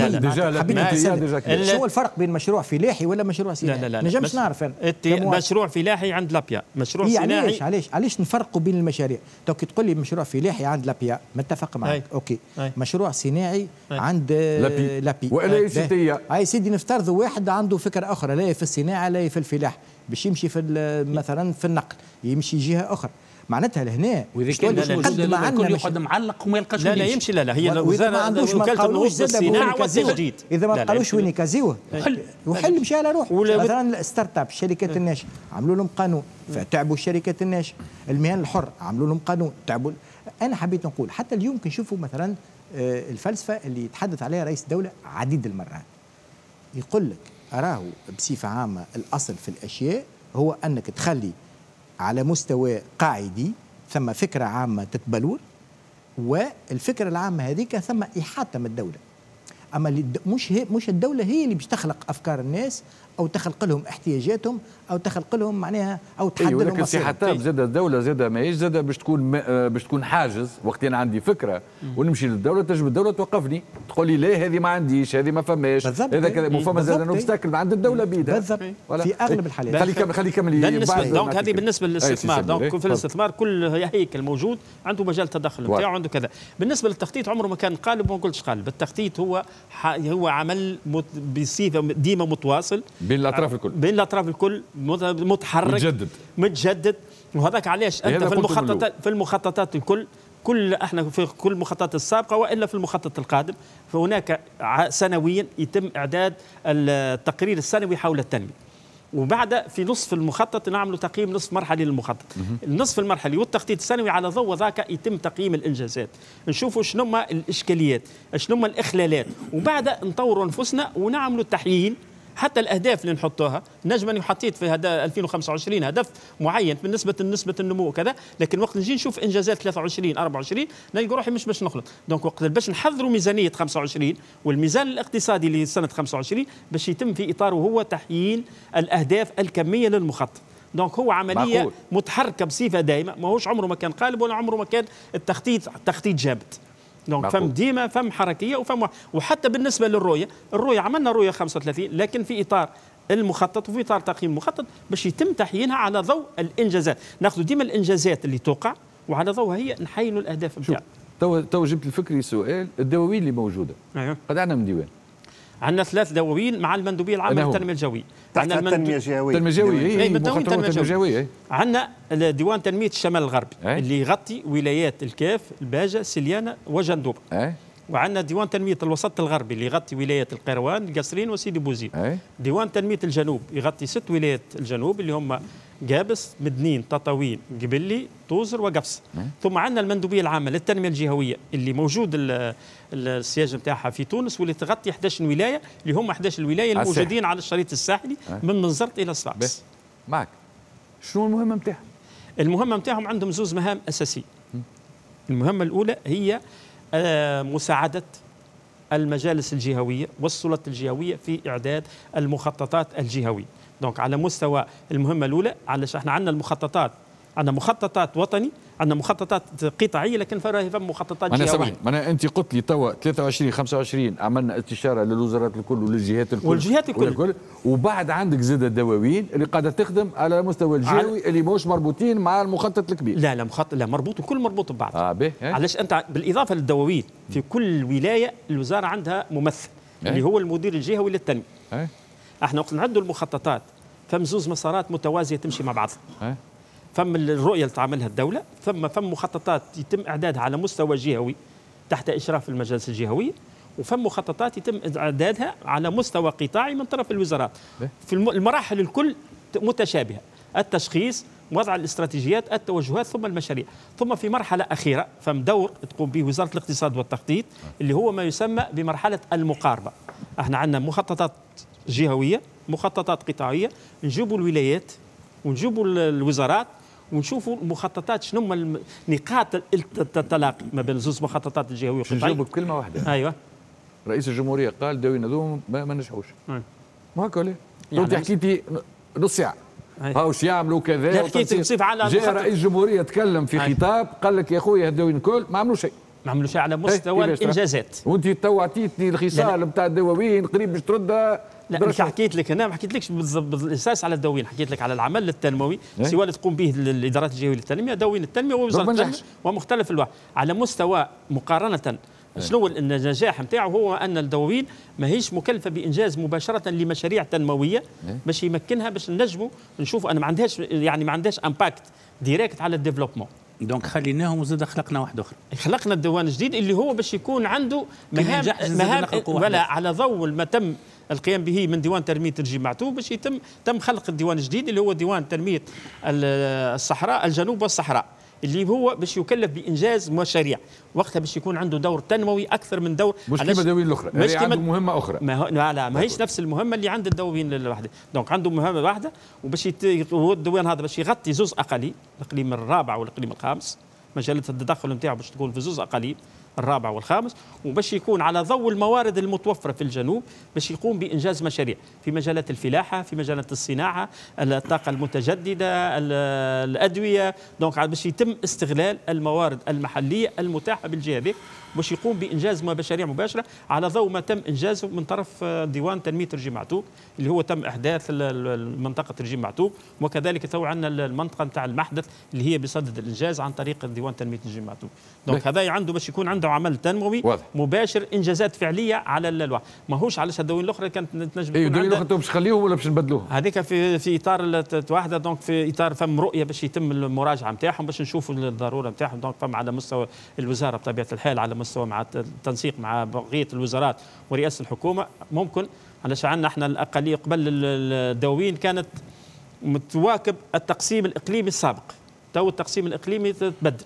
ديجا شنو الفرق بين مشروع فلاحي ولا مشروع سياحي؟ نجمش نعرف انا. مشروع فلاحي عند لابيا، مشروع صناعي. علاش نفرقوا بين المشاريع؟ تو كي تقول لي مشروع فلاحي عند لابيا متفق معك، اوكي. مشروع صناعي عند لابي ولا يمشي هاي سيدي نفترضوا واحد عنده فكره اخرى، لا في الصناعه لا في الفلاح، باش يمشي في مثلا في النقل يمشي جهه اخرى. معناتها لهنا واذا كان الكل يقعد معلق وما يلقاش. لا يمشي. لا هي الوزاره ما عندوش وكاله النهوض بالصناعه والتجديد. اذا ما قالوش وين يكازيوه وحل مشى على روحه. مثلا ستارت اب الشركات الناشئه عملوا لهم قانون فتعبوا الشركات الناشئه. المهن الحر عملوا لهم قانون تعبوا. انا حبيت نقول حتى اليوم كنشوفوا مثلا الفلسفه اللي يتحدث عليها رئيس الدوله عديد المرات، يقول لك أراه بصفه عامه الاصل في الاشياء هو انك تخلي على مستوى قاعدي ثم فكرة عامة تتبلور، والفكرة العامة هذيك ثم إحاطة من الدولة. أما مش الدولة هي اللي باش تخلق أفكار الناس أو تخلق لهم احتياجاتهم أو تخلق لهم معناها أو تحدد لهم لكن سي حتى زاد الدولة زاد ماهيش زاد باش تكون حاجز. وقت أنا عندي فكرة ونمشي للدولة تجب الدولة توقفني تقول لي لا هذه ما عنديش، هذه ما فماش، هذا كذا فما زاد نوبستاكل عند الدولة بيدها. بالضبط في أغلب الحالات. خلي كمل. دونك هذه بالنسبة للاستثمار. دونك في الاستثمار كل هيكل موجود عنده مجال تدخل نتاعو عنده كذا. بالنسبة للتخطيط عمره ما كان قالب، وما نقولش قالب. التخطيط هو عمل بصفة ديما متواصل بين الاطراف الكل متحرك متجدد. وهذاك علاش انت في المخططات الكل احنا في كل المخططات السابقه والا في المخطط القادم فهناك سنويا يتم اعداد التقرير السنوي حول التنميه. وبعد في نصف المخطط نعملوا تقييم نصف مرحلي للمخطط. النصف المرحلي والتخطيط السنوي على ضوء ذاك يتم تقييم الانجازات، نشوفوا شنو ما الاشكاليات، شنو ما الاخلالات، وبعد نطوروا انفسنا ونعملوا تحيين حتى الاهداف اللي نحطوها نجم اني حطيت في 2025 هدف معين بالنسبه لنسبه النمو وكذا، لكن وقت نجي نشوف انجازات 23 24 نلقى روحي مش باش نخلط. دونك وقت باش نحضروا ميزانيه 25 والميزان الاقتصادي لسنه 25 باش يتم في اطاره هو تحيين الاهداف الكميه للمخطط. دونك هو عمليه معقول. متحركه بصفه دائمه، ماهوش عمره ما كان قالب ولا عمره ما كان التخطيط جامد. دونك فم ديما فم حركيه وحتى بالنسبه للرؤيه، عملنا رؤيه 35 لكن في اطار المخطط وفي اطار تقييم المخطط باش يتم تحيينها على ضوء الانجازات، ناخذ ديما الانجازات اللي توقع وعلى ضوءها هي نحيلوا الاهداف نتاعها. تو جبت الفكري سؤال، الدواوين اللي موجوده ايوه قد عندنا من ديوان؟ عندنا 3 دواوين مع المندوبيه العامه للتنميه الجويه. عندنا التنميه الجويه. التنميه الجويه عندنا ديوان تنميه الشمال الغربي اللي يغطي ولايات الكاف، الباجه، سليانه وجندوبه. وعندنا ديوان تنميه الوسط الغربي اللي يغطي ولايات القيروان، القصرين وسيدي بوزيد. ديوان تنميه الجنوب يغطي 6 ولايات الجنوب اللي هم قابس، مدنين، تطاوين، قبلي، طوزر وقفص. ثم عندنا المندوبيه العامه للتنميه الجهويه اللي موجود السياج نتاعها في تونس واللي تغطي 11 ولايه اللي هم 11 الولايه الموجودين على الشريط الساحلي من منزرت الى صفاقس. معك شنو المهمه نتاعهم؟ المهمه نتاعهم عندهم زوز مهام اساسيه. المهمه الاولى هي مساعده المجالس الجهويه والسلطات الجهويه في اعداد المخططات الجهويه. دونك على مستوى المهمه الاولى، على احنا عندنا المخططات، عندنا مخططات وطني، عندنا مخططات قطاعيه، لكن فما مخططات جهويه. أنا أنت قلت لي توا 23 25 عملنا استشاره للوزارات الكل وللجهات الكل والجهات الكل وبعد عندك زاد الدواوين اللي قاعده تخدم على المستوى الجهوي اللي مش مربوطين مع المخطط الكبير. لا مخطط، لا مربوط، الكل مربوط ببعض. علاش انت بالاضافه للدواوين في كل ولايه الوزاره عندها ممثل اللي هو المدير الجهوي للتنميه. احنا وقت نعدوا المخططات فم زوز مسارات متوازيه تمشي مع بعضها. فم الرؤيه اللي تعملها الدوله، فم مخططات يتم اعدادها على مستوى جهوي تحت اشراف المجالس الجهويه، وفم مخططات يتم اعدادها على مستوى قطاعي من طرف الوزارات. في المراحل الكل متشابهه، التشخيص، وضع الاستراتيجيات، التوجهات، ثم المشاريع. ثم في مرحله اخيره فم دور تقوم به وزاره الاقتصاد والتخطيط اللي هو ما يسمى بمرحله المقاربه. احنا عندنا مخططات جهويه، مخططات قطاعيه، نجيبوا الولايات ونجيبوا الوزارات ونشوفوا المخططات شنو هما نقاط التلاقي ما بين زوج مخططات الجهويه والقطاعيه. نجاوبك بكلمه واحده. ايوه رئيس الجمهوريه قال داوين هذوما ما نجحوش. ما هكا ولا؟ انت حكيتي نص ساعه ها وش يعملوا كذا، حكيت بصفه على جاء رئيس الجمهوريه تكلم في خطاب قال لك يا خويا الدواوين الكل ما عملوا شيء. ما عملوا شيء على مستوى الانجازات. وانت تو عطيتني الخصال نتاع الدواوين قريب باش تردها. لا مش حكيت لك، انا ما حكيتلكش بالاساس على الدواوين، حكيت لك على العمل التنموي سواء اللي تقوم به الادارات الجهويه للتنميه، دواوين التنميه ووزاره التنميه ومختلف الواحد على مستوى مقارنه. شنو النجاح نتاعو؟ هو ان الدواوين ماهيش مكلفه بانجاز مباشره لمشاريع تنمويه باش يمكنها باش نجموا نشوفوا. انا ما عندهاش امباكت ديريكت على الديفلوبمون. دونك خليناهم وزاد خلقنا واحد اخر، خلقنا الديوان الجديد اللي هو باش يكون عنده مهام ولا على ضوء ما تم القيام به من ديوان تنميه الرجيم معتوه باش تم خلق الديوان الجديد اللي هو ديوان تنميه الصحراء، الجنوب والصحراء، اللي هو باش يكلف بانجاز مشاريع، وقتها باش يكون عنده دور تنموي اكثر من دور. مش كما الدواوين الاخرى، مش عنده مهمه اخرى. ما هيش نفس المهمه اللي عند الدواوين الواحده. دونك عنده مهمه واحده وباش الديوان هذا باش يغطي زوز اقاليم، الاقليم الرابع والاقليم الخامس، مجالات التدخل نتاعو باش تكون في زوز اقاليم الرابع والخامس، وباش يكون على ضوء الموارد المتوفره في الجنوب باش يقوم بانجاز مشاريع في مجالات الفلاحه، في مجالات الصناعه، الطاقه المتجدده، الادويه. دونك باش يتم استغلال الموارد المحليه المتاحه بالجهه ذيك باش يقوم بانجاز مشاريع مباشره على ضوء ما تم انجازه من طرف ديوان تنميه رجيم معتوق اللي هو تم احداث منطقه رجيم معتوق، وكذلك تو عندنا المنطقه نتاع المحدث اللي هي بصدد الانجاز عن طريق ديوان تنميه رجيم معتوق. دونك هذا عنده باش يكون عنده عمل تنموي مباشر، انجازات فعليه على الواحد. ماهوش على الدواوين الاخرى كانت تنجم تكون الدواوين الاخرى باش نخليهم ولا باش نبدلوهم؟ هذيك في اطار واحده. دونك في اطار فم رؤيه باش يتم المراجعه نتاعهم باش نشوفوا الضروره نتاعهم. دونك فم على مستوى الوزاره بطبيعه الحال، على مستوى مع التنسيق مع بقيه الوزارات ورئاسه الحكومه ممكن. علشان عندنا احنا الاقليه قبل الدواوين كانت متواكب التقسيم الاقليمي السابق، تو التقسيم الاقليمي تبدل.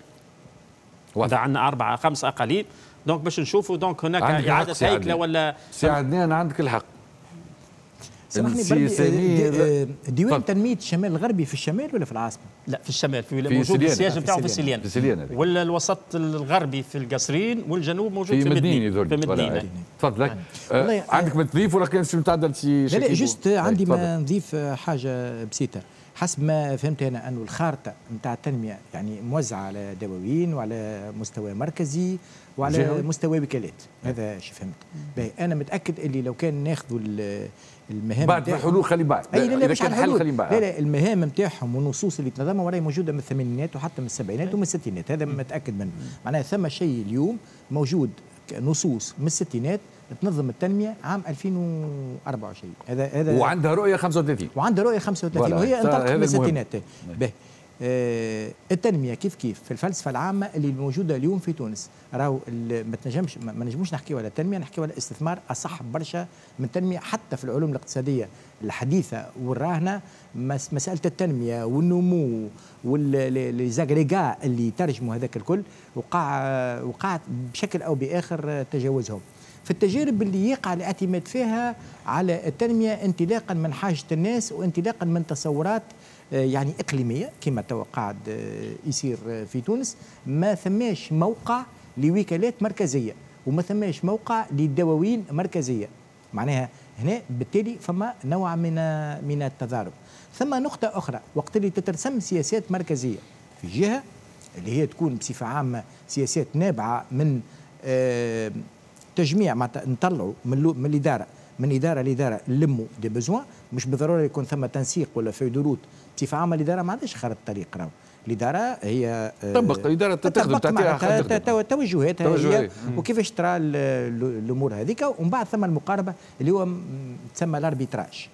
وهذا عندنا 4 5 اقاليم. دونك باش نشوفوا دونك هناك اعاده هيكله ولا ساعدني. انا عندك الحق سامحني ديوان تنميه الشمال الغربي في الشمال ولا في العاصمه؟ لا في الشمال، في موجود السياج نتاعو في سليان. في سليان ولا الوسط الغربي في القصرين، والجنوب موجود في مدنين. في مدنين. تفضل. عندك ما تضيف ولا كان متعدل شي لا جست عندي ما نضيف حاجه بسيطه. حسب ما فهمت انا انه الخارطه نتاع التنميه يعني موزعه على دواوين وعلى مستوى مركزي وعلى جهوي. مستوى وكالات. هذا شو فهمت. انا متاكد اللي لو كان ناخذوا المهام بعد الحلول خلي بعد. لا مش الحل خلي بعد. لا المهام نتاعهم والنصوص اللي تنظمها وراي موجوده من الثمانينات وحتى من السبعينات ومن الستينات. هذا متاكد منه. معناها ثم شيء اليوم موجود نصوص من الستينات تنظم التنميه عام 2024. هذا وعندها رؤيه 35 وعندها رؤيه 35 وهي انطلقت من الستينات. التنميه كيف في الفلسفه العامه اللي موجوده اليوم في تونس راهو ما نجموش نحكيو على التنميه، نحكيو على الاستثمار اصح برشا من التنميه. حتى في العلوم الاقتصاديه الحديثه والراهنه مساله التنميه والنمو والزاغريغا اللي ترجموا هذاك الكل وقعت بشكل او باخر تجاوزهم. في التجارب اللي يقع الاعتماد فيها على التنميه انطلاقا من حاجه الناس وانطلاقا من تصورات يعني اقليميه كما توقعت يصير في تونس. ما ثماش موقع لوكالات مركزيه وما ثماش موقع لدواوين مركزيه. معناها هنا بالتالي فما نوع من التضارب. ثم نقطه اخرى، وقت اللي تترسم سياسات مركزيه في جهه اللي هي تكون بصفه عامه سياسات نابعه من تجميع معناتها نطلعوا من الاداره من اداره لاداره نلموا دي بوزوان. مش بالضروره يكون ثم تنسيق ولا في دروت بصفه عامه. الاداره ما عندهاش خارطه طريق راهو. الاداره هي طبق الاداره تخدم تعطيها توجهاتها وكيفاش ترى الامور هذيك. ومن بعد ثم المقاربه اللي هو تسمى الاربيتراج.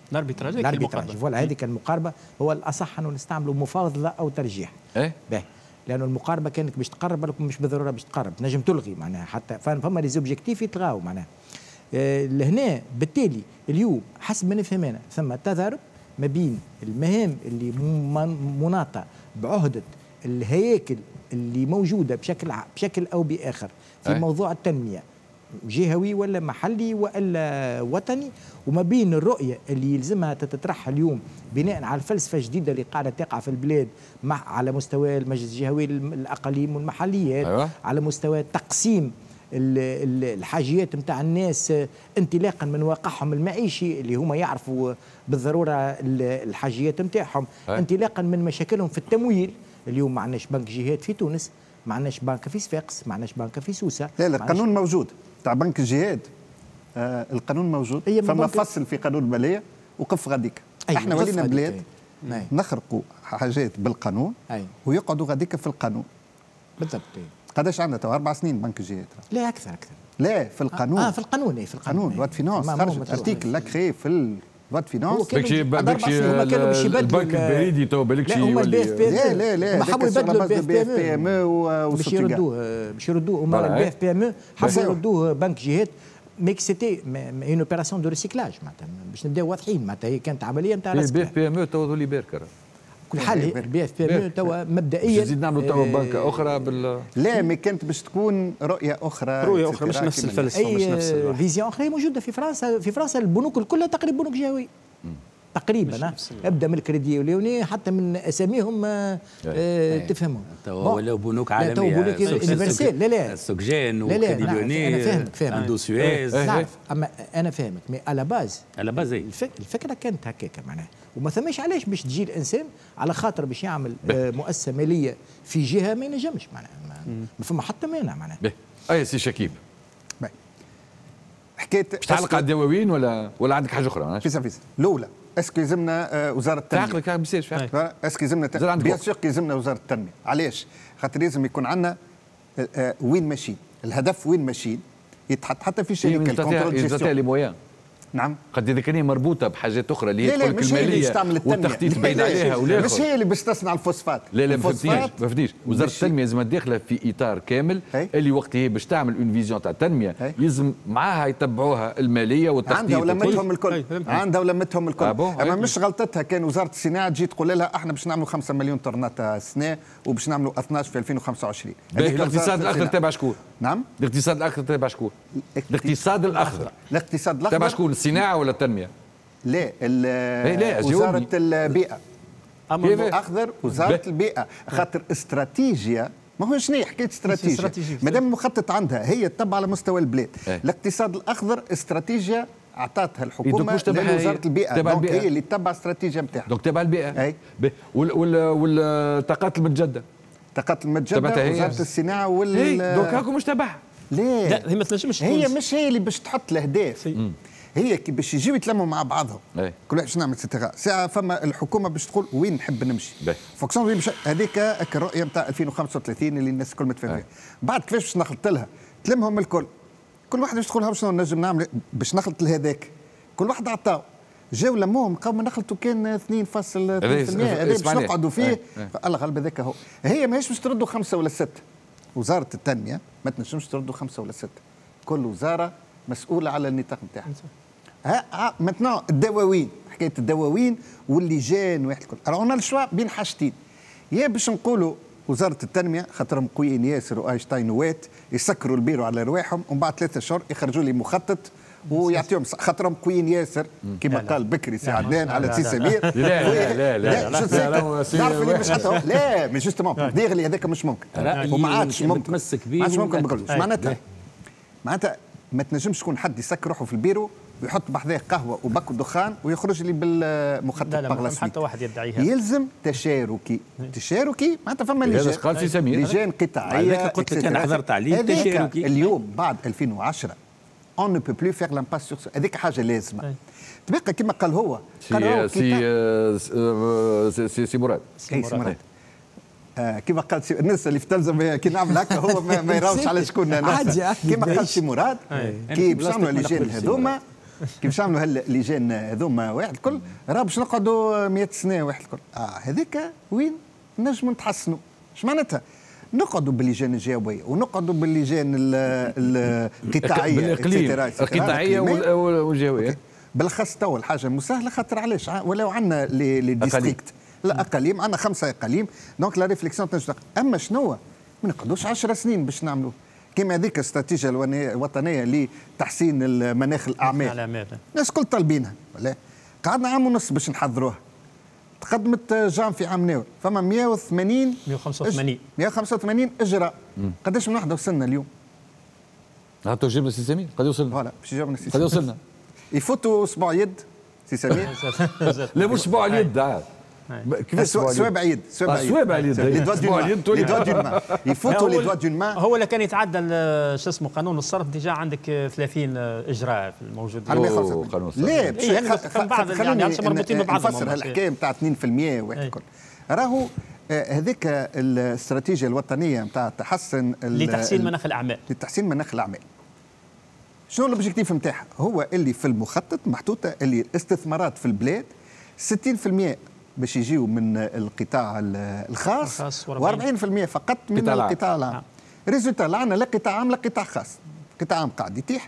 فوالا هذيك المقاربه هو الاصح انه نستعملوا مفاضله او ترجيح. باهي لانه المقاربه كانت باش تقرب لكم مش بالضروره باش تقرب، نجم تلغي معناها حتى فما لي زوبجيكتيف يتلغاو معناها. لهنا بالتالي اليوم حسب ما نفهم انا ثم تضارب ما بين المهام اللي مناطه بعهده الهياكل اللي موجوده بشكل او باخر في موضوع التنميه جهوي ولا محلي ولا وطني، وما بين الرؤيه اللي يلزمها تتطرح اليوم بناء على الفلسفه الجديده اللي قاعده تقع في البلاد على مستوى المجلس الجهوي الاقاليم والمحليات. على مستوى تقسيم الحاجيات نتاع الناس انطلاقا من واقعهم المعيشي اللي هما يعرفوا بالضروره الحاجيات نتاعهم، انطلاقا من مشاكلهم في التمويل. اليوم ما عندناش بنك جهات في تونس، ما عندناش بنك في صفاقس، ما عندناش بنك في سوسه. لا القانون موجود تاع بنك الجهاد. القانون موجود، فما فصل في قانون الماليه وقف غاديك. احنا ولينا بلاد نخرقوا حاجات بالقانون ويقعدوا غاديك في القانون. بالضبط. قداش عندنا تو 4 سنين بنك الجهات؟ لا اكثر. لا في القانون. في القانون في القانون لوا فينانس خرجت ارتيكل لا كري في لوا فينانس. بكشي البنك البريدي تو بالكشي لا ما حبوا يبدلوا البي اف بي ام او باش يردوه هما البي اف بي ام حبوا يردوه بنك جهات. ميك سيتي اون اوبيراسيون دو ريسيكلاج معناتها باش نبداو واضحين معناتها هي كانت عمليه نتاع البي اف بي ام تو ولي بيركر. كل حال البي اف بي ام توا مبدئيا نزيد نعملوا توا بنكه اخرى لا مي كانت باش تكون رؤيه اخرى مش نفس الفلسفه مش نفس فيزيون اخرى موجوده في فرنسا. في فرنسا البنوك كلها تقريبا بنوك جهوي تقريبا. ابدا من الكريدي واليوني حتى من اساميهم تفهمهم. ولاو بنوك عالميه. تو بنوك يونيفرسال. لا سوكجين وكريدي اليوني. انا فاهمك عنده سويز. نعرف اما انا فاهمك مي على باز الفكره كانت هكاك معناها. وما ثماش علاش باش تجي الانسان على خاطر باش يعمل مؤسسه ماليه في جهه ما ينجمش معناها ما فما حتى مانع معناها. اي سي شكيب حكايه باش تعلق على الدواوين ولا عندك حاجه اخرى؟ فيسا الأولى اسكو يلزمنا وزاره التنميه؟ تعقلك ما يصيرش اسكو يلزمنا بيان سور يلزمنا وزاره التنميه. علاش؟ خاطر لازم يكون عندنا وين ماشيين، الهدف وين ماشيين يتحط حتى في شركه الكونترول جيستيون. نعم قد اذا كان مربوطه بحاجات اخرى اللي هي تقول لك الماليه والتخطيط بعيد عليها ولا مش هي اللي باش تصنع الفوسفات. لا ما فهمتنيش وزاره التنميه لازم داخله في اطار كامل اللي وقت هي باش تعمل اون فيزيون تاع التنميه يلزم معاها يتبعوها الماليه والتخطيط. عندها ولمتهم الكل اما مش غلطتها كان وزاره الصناعه تجي تقول لها احنا باش نعملوا 5 مليون طرنات السنه وباش نعملوا 12 في 2025. الاقتصاد الاخضر تبع شكون؟ نعم الاقتصاد الاخضر تبع شكون؟ الاقتصاد الاخضر تبع شكون؟ الصناعه ولا التنميه؟ لا وزاره البيئه. اخضر وزاره البيئه خاطر استراتيجيه. ما هو شنو حكايه استراتيجيه؟ مادام المخطط عندها هي تتبع على مستوى البلاد. الاقتصاد الاخضر استراتيجيه اعطتها الحكومه لوزاره البيئه، دونك هي اللي تتبع الاستراتيجيه نتاعها. دونك تبع البيئه. والطاقات المتجدده. الطاقات المتجدده وزاره الصناعه دونك هاكم مش تبعها. لا هي ما تنجمش، هي مش هي اللي باش تحط الاهداف. هي كي باش يجيو يتلموا مع بعضهم كل واحد باش نعمل ساعه فما الحكومه باش تقول وين نحب نمشي فوكسيون وين هذيك الرؤيه نتاع 2035 اللي الناس الكل متفاهمين فيها. بعد كيفاش باش نخلط لها تلمهم الكل، كل واحد باش تقول شنو نجم نعمل باش نخلط لهذاك، كل واحد عطاو جاو لموهم قاموا نخلطوا كان 2.3%. هذا باش نقعدوا فيه الله غالب هذاك هو. هي ماهيش باش تردوا 5 ولا 6. وزاره التنميه ما تنجمش تردوا 5 ولا 6، كل وزاره مسؤوله على النطاق نتاعها. ماتنون الدواوين، حكايه الدواوين واللجان واحد الكل. رانا الشوا بين حاجتين، يا باش نقولوا وزاره التنميه خاطرهم قويين ياسر واينشتاين وات يسكروا البيرو على رواحهم ومن بعد 3 شهور يخرجوا لي مخطط ويعطيهم خاطرهم قويين ياسر كما قال بكري سي عدنان على سي سمير. لا نعرف اللي مش حتى لا مش جوستومون دير اللي هذاك مش ممكن وما عادش ممكن متمسك به. ما عادش ممكن معناتها ما تنجمش تكون حد يسكر روحه في البيرو ويحط بحذاه قهوه وبك ودخان ويخرج لي بالمخطط لا حتى واحد يدعيها. يلزم تشاركي معناتها فما لجان قطاعيه. قلت لك انا حضرت عليه تشاركي. اليوم بعد 2010 اون نو بو بلو فيغ لامباس سور هذيك حاجه لازمه. تبقى كما قال هو سي مراد كما قال الناس اللي في تلزم كي نعمل هكا هو ما يراوش على شكون كما قال سي مراد كي باش نعملوا اللجان هذوما كي باش نعملوا اللجان هذوما واحد الكل راه باش نقعدوا 100 سنه واحد الكل. هذيك وين نجموا نتحسنوا؟ اش معناتها؟ نقعدوا باللجان الجويه ونقعدوا باللجان القطاعيه القطاعيه والجويه بالاخص تو الحاجه مو سهله خاطر علاش ولو عندنا لي ديستريكت الاقاليم عندنا 5 اقاليم دونك لا ريفليكسيون تنجم. اما شنو ما نقعدوش 10 سنين باش نعملوا كما هذيك الاستراتيجيه الوطنيه لتحسين المناخ الاعمال الناس الكل طالبينها ولا قعدنا عام ونص باش نحضروها. تقدمت جام في عام ناول فما 185 اجراء. قداش من واحده وصلنا اليوم؟ هاتوا جبنا سي سمير قد وصلنا؟ فوالا باش جبنا سي سمير قد وصلنا؟ يفوتوا اسبوع يد سي سمير. لا مش اسبوع اليد كيف سوابع يد سوابع اليد لي دوا دون مان يفوتوا لي دوا دون مان. هو اللي كان يتعدل شو اسمه قانون الصرف ديجا عندك 30 اجراء الموجود قانون الصرف. لا بعض يعني مربوطين ببعضهم. نفسر الحكايه نتاع 2% واحد الكل. راهو هذيك الاستراتيجيه الوطنيه نتاع تحسن لتحسين مناخ الاعمال. لتحسين مناخ الاعمال. شنو الاوبجيكتيف نتاعها؟ هو اللي في المخطط محطوطه اللي الاستثمارات في البلاد 60% باش يجيو من القطاع الخاص و40% فقط من القطاع العام. ريزولتا لا عندنا لا قطاع عام لا قطاع خاص. قطاع عام قاعد يتيح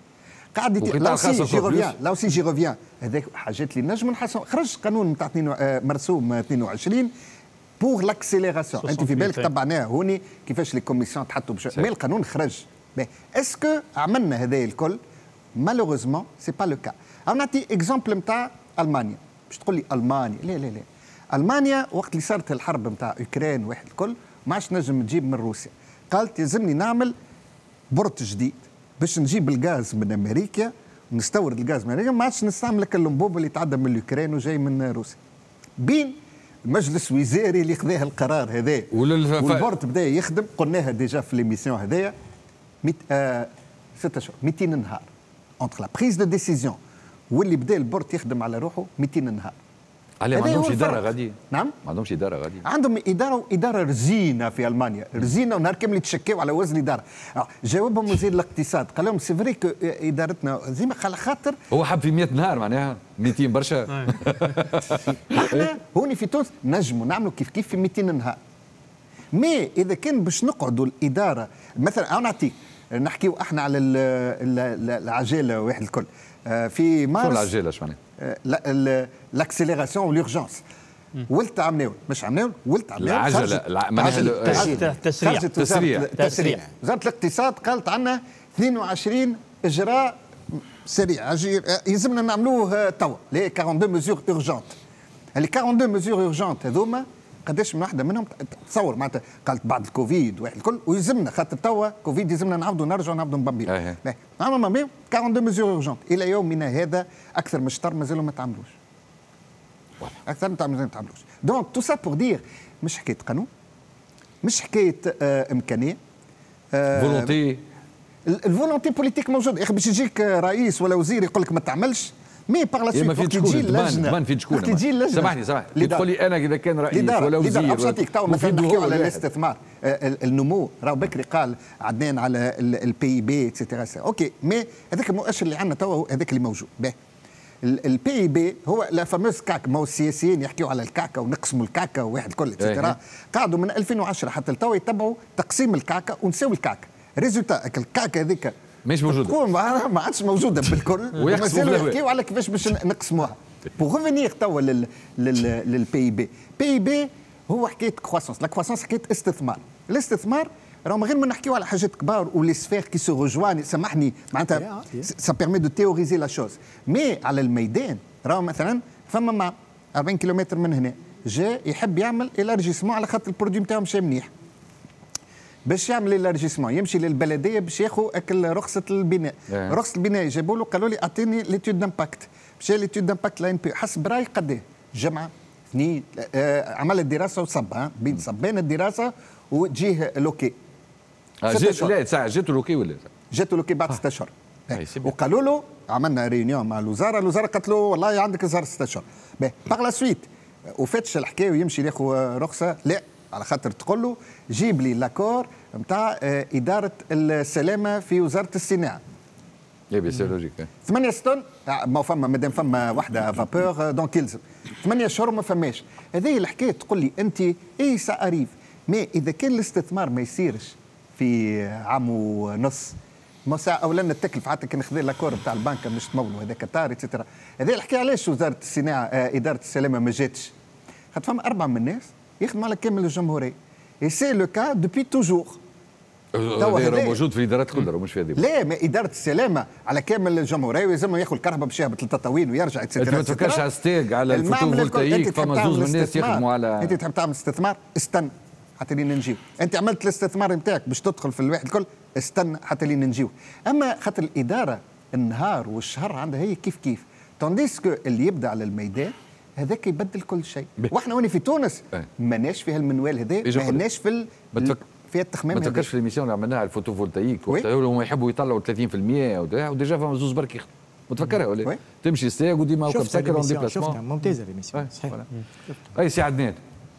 لا سي جي ريفيان هذاك حاجات اللي نجم نحسنوا. خرج قانون نتاع مرسوم 22 بور لاكسيليراسيون. انت في بالك تبعناها هوني كيفاش لي كوميسيون تحطوا مي القانون خرج. اسكو عملنا هذا الكل؟ مالوغوزمون سي با لو كا. نعطي اكزومبل نتاع المانيا. باش تقول لي المانيا لا المانيا وقت اللي صارت الحرب نتاع اوكران واحد الكل ما عادش نجم تجيب من روسيا. قالت يلزمني نعمل بورت جديد باش نجيب الغاز من امريكا ونستورد الغاز من امريكا ما عادش نستعمل الانبوب اللي تعدى من اوكران وجاي من روسيا. بين المجلس وزاري اللي خذاه القرار هذا والبورت بدا يخدم قلناها ديجا في ليميسيون هذايا 6 شهور 200 نهار اونتر لا بريز دو ديسيزيون واللي بدا البورت يخدم على روحه 200 نهار. ما عندهمش اداره غادي. نعم ما عندهمش اداره غادي. عندهم اداره رزينه في المانيا رزينه ونهار كامل يتشكاو على وزن الاداره. جاوبهم وزير الاقتصاد قال لهم سي فري كو ادارتنا زيما على خاطر هو حب في 100 نهار معناها 200 برشا. احنا هوني في تونس نجموا نعملوا كيف في 200 نهار. مي اذا كان باش نقعدوا الاداره مثلا نعطيك نحكيو احنا على العجاله واحد الكل في مارس. شو العجاله اش معناها؟ لاكسيليراسيون وليرجونس ولت عملناو مش عملناو ولت عملناو العجله تسريع وزاره الاقتصاد قالت عندنا 22 اجراء سريع يلزمنا نعملوه توا لي 42 ميزور اورجونت. اللي 42 ميزور اورجونت هذوما قداش من واحده منهم تصور معناتها قالت بعد الكوفيد واحد الكل ويلزمنا خاطر توا كوفيد يلزمنا نعاودوا نرجعوا نعاودوا نبمبيو. نعملوا 42 ميزور اورجونت الى يومنا هذا اكثر من شطر مازالوا ما تعملوش. اكثر ما تعملوش. دونك تو سا بور دير مش حكايه قانون مش حكايه امكانيه فولونتي. الفولونتي بوليتيك موجود يا اخي باش يجيك رئيس ولا وزير يقول لك ما تعملش مي باغ لا سويت ما في تجي ضمان في شكون تجي اللجنه. سامحني تقول لي انا اذا كان رئيس ولا وزير ابسطيك تو مثلا نحكيو على الاستثمار النمو راهو بكري قال عدنان على البي بي اتسيتيرا اوكي مي هذاك المؤشر اللي عندنا تو هذاك اللي موجود باهي البي بي هو لا فاموس كاك ما هو السياسيين يحكيوا على الكعكه ونقسموا الكعكه وواحد الكل اتسيتيرا قعدوا من 2010 حتى لتوا يتبعوا تقسيم الكعكه ونساوي الكعكه ريزولتا الكعكه هذيك مش موجوده ما عادش موجوده بالكل ومازالوا يحكيوا على كيفاش باش نقسموها بوغ ريفينيغ توا للبي بي. بي بي هو حكايه كرواسونس لا كرواسونس حكايه استثمار. الاستثمار راهو من غير ما نحكيو على حاجات كبار ولي سفير كي سو رجوان سامحني معناتها سا بيرمي دو تيوريزي لا شوز مي على الميدان راهو مثلا فما مع 40 كيلومتر من هنا جا يحب يعمل الارجيسمون على خاطر البرودوي نتاعو مشى منيح باش يعمل الارجيسمون يمشي للبلديه باش ياخذ اكل رخصه البناء. رخصه البناء جابوا له قالوا لي اعطيني ليتود دامباكت مشى ليتود دامباكت لا ان بي حسب راي قداه جمعه اثنين عمل الدراسه وصب بين صبين الدراسه وتجيه لوكي. لا ساعه جاتو لوكي ولا جاتو لوكي بعد 6 اشهر وقالوا له عملنا ريونيون مع الوزاره قالت له والله عندك زهر 6 اشهر باغ لا سويت وفاتش الحكايه ويمشي ياخذ رخصه لا على خاطر تقول له جيب لي لاكور نتاع اداره السلامه في وزاره الصناعه. اي بي سي لوجيك 8 سطون ما فما مادام فما وحده فابور دونك يلزم 8 اشهر ما فماش. هذه الحكايه تقول لي انت اي سا اريف مي اذا كان الاستثمار ما يصيرش في عام ونص ما ساعه اولا التكلفه حتى كان ناخذ لاكور نتاع البنك مش تمولوا هذاك طار اتسيتيرا. هذه الحكايه علاش وزاره الصناعه اداره السلامه ما جاتش؟ خاطر فما 4 من الناس يخدموا على كامل الجمهوريه اي سي لو كا دوبي توجور. هذا موجود في الادارات كلها مش في هذه. لا ما اداره السلامه على كامل الجمهوريه ويلزمهم ياخذ الكهرباء باش يهبط للتطاوين ويرجع انت ما تفكرش على ستيج على الفوتوفولتايك فما زوز من الناس يخدموا على. انت تحب تعمل استثمار استنى حتى لين نجيو. انت عملت الاستثمار نتاعك باش تدخل في الواحد الكل استنى حتى لين نجيو. اما خاطر الاداره النهار والشهر عندها هي كيف كيف تونديسكو اللي يبدا على الميدان هذاك يبدل كل شيء. واحنا وين في تونس ماناش في هالمنوال هذا ماناش في في التخمام. ما تفكرش في الميسيون اللي عملناها على الفوتوفولتايك هم يحبوا يطلعوا 30% وديجا فما زوز برك يخدموا. ما تفكرها ولا تمشي ستيج وديما هكا مسكر اون ديبلاسمون. شفتها ممتازه ليميسيون صحيح. اي سي عدنان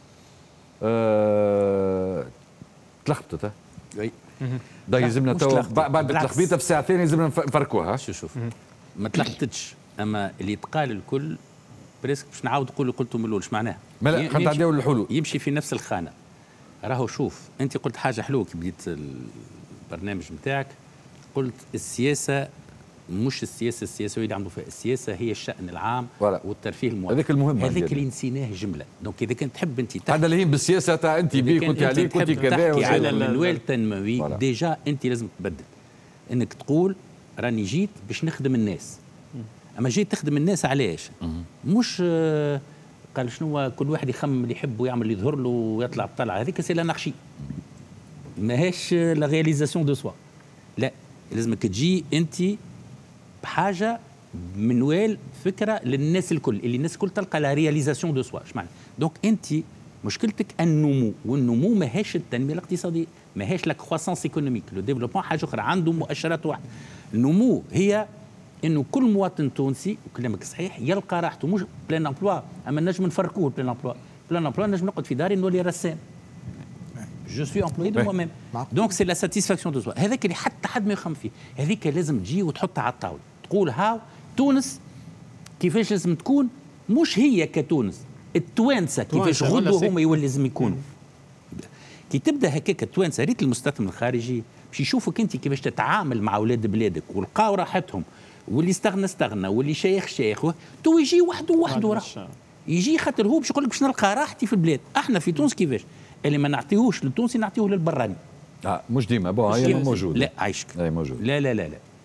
تلخبطت اي يلزمنا تو بعد التلخبيطه في الساعه الثانيه يلزمنا نفركوها. شوف ما تلخبطتش اما اللي يتقال الكل بريسك باش نعاود نقول اللي قلته من الاول ايش معناه. خلينا نعديو للحلول يمشي في نفس الخانه. راهو شوف انت قلت حاجه حلوه كي بديت البرنامج نتاعك قلت السياسه مش السياسه اللي عنده فيها السياسه هي الشأن العام والترفيه المواطن. هذاك المهم هذاك اللي نسيناه جمله. دونك اذا كنت تحب انت هذا اللي هي بالسياسه تاع انت بي كنت عليك كنت كذا على المنوال التنموي ديجا انت لازم تبدل انك تقول راني جيت باش نخدم الناس. اما جيت تخدم الناس علاش؟ مش قال شنو كل واحد يخمم اللي يحب ويعمل اللي يظهر له ويطلع بطلعه هذيك سي لانارشي ماهيش لا رياليزاسيون دو سوا. لا لازمك تجي انت بحاجه منوال فكره للناس الكل اللي الناس الكل تلقى لا رياليزاسيون دو سوا. اش معنى؟ دونك انت مشكلتك النمو والنمو ماهيش التنميه الاقتصاديه ماهيش لا كرواسونس ايكونوميك. لو ديفلوبمون حاجه اخرى عنده مؤشرات واحده. النمو هي انه كل مواطن تونسي وكلامك صحيح يلقى راحته مش بلان امبلوا اما نجم نفرقوه بلان امبلوا. بلان امبلوا نجم نقعد في داري نولي رسام. جو سوي امبلوي دو موا ميم دونك سي لا ساتيسفاكسيون دو سوا. هذاك اللي حتى حد ما يخمم فيه هذيك لازم تجي وتحطها على الطاوله تقول هاو تونس كيفاش لازم تكون مش هي كتونس التوانسه كيفاش غدوه هما يولي لازم يكونوا. كي تبدا هكاك التوانسه ريت المستثمر الخارجي باش يشوفك انت كيفاش تتعامل مع اولاد بلادك ولقاو راحتهم واللي استغنى واللي شيخ تو يجي وحده راه يجي خاطر هو باش يقول لك باش نلقى راحتي في البلاد. احنا في تونس كيفاش اللي ما نعطيهوش للتونسي نعطيوه للبراني. مش ديما هي موجود. لا عايشك موجود. لا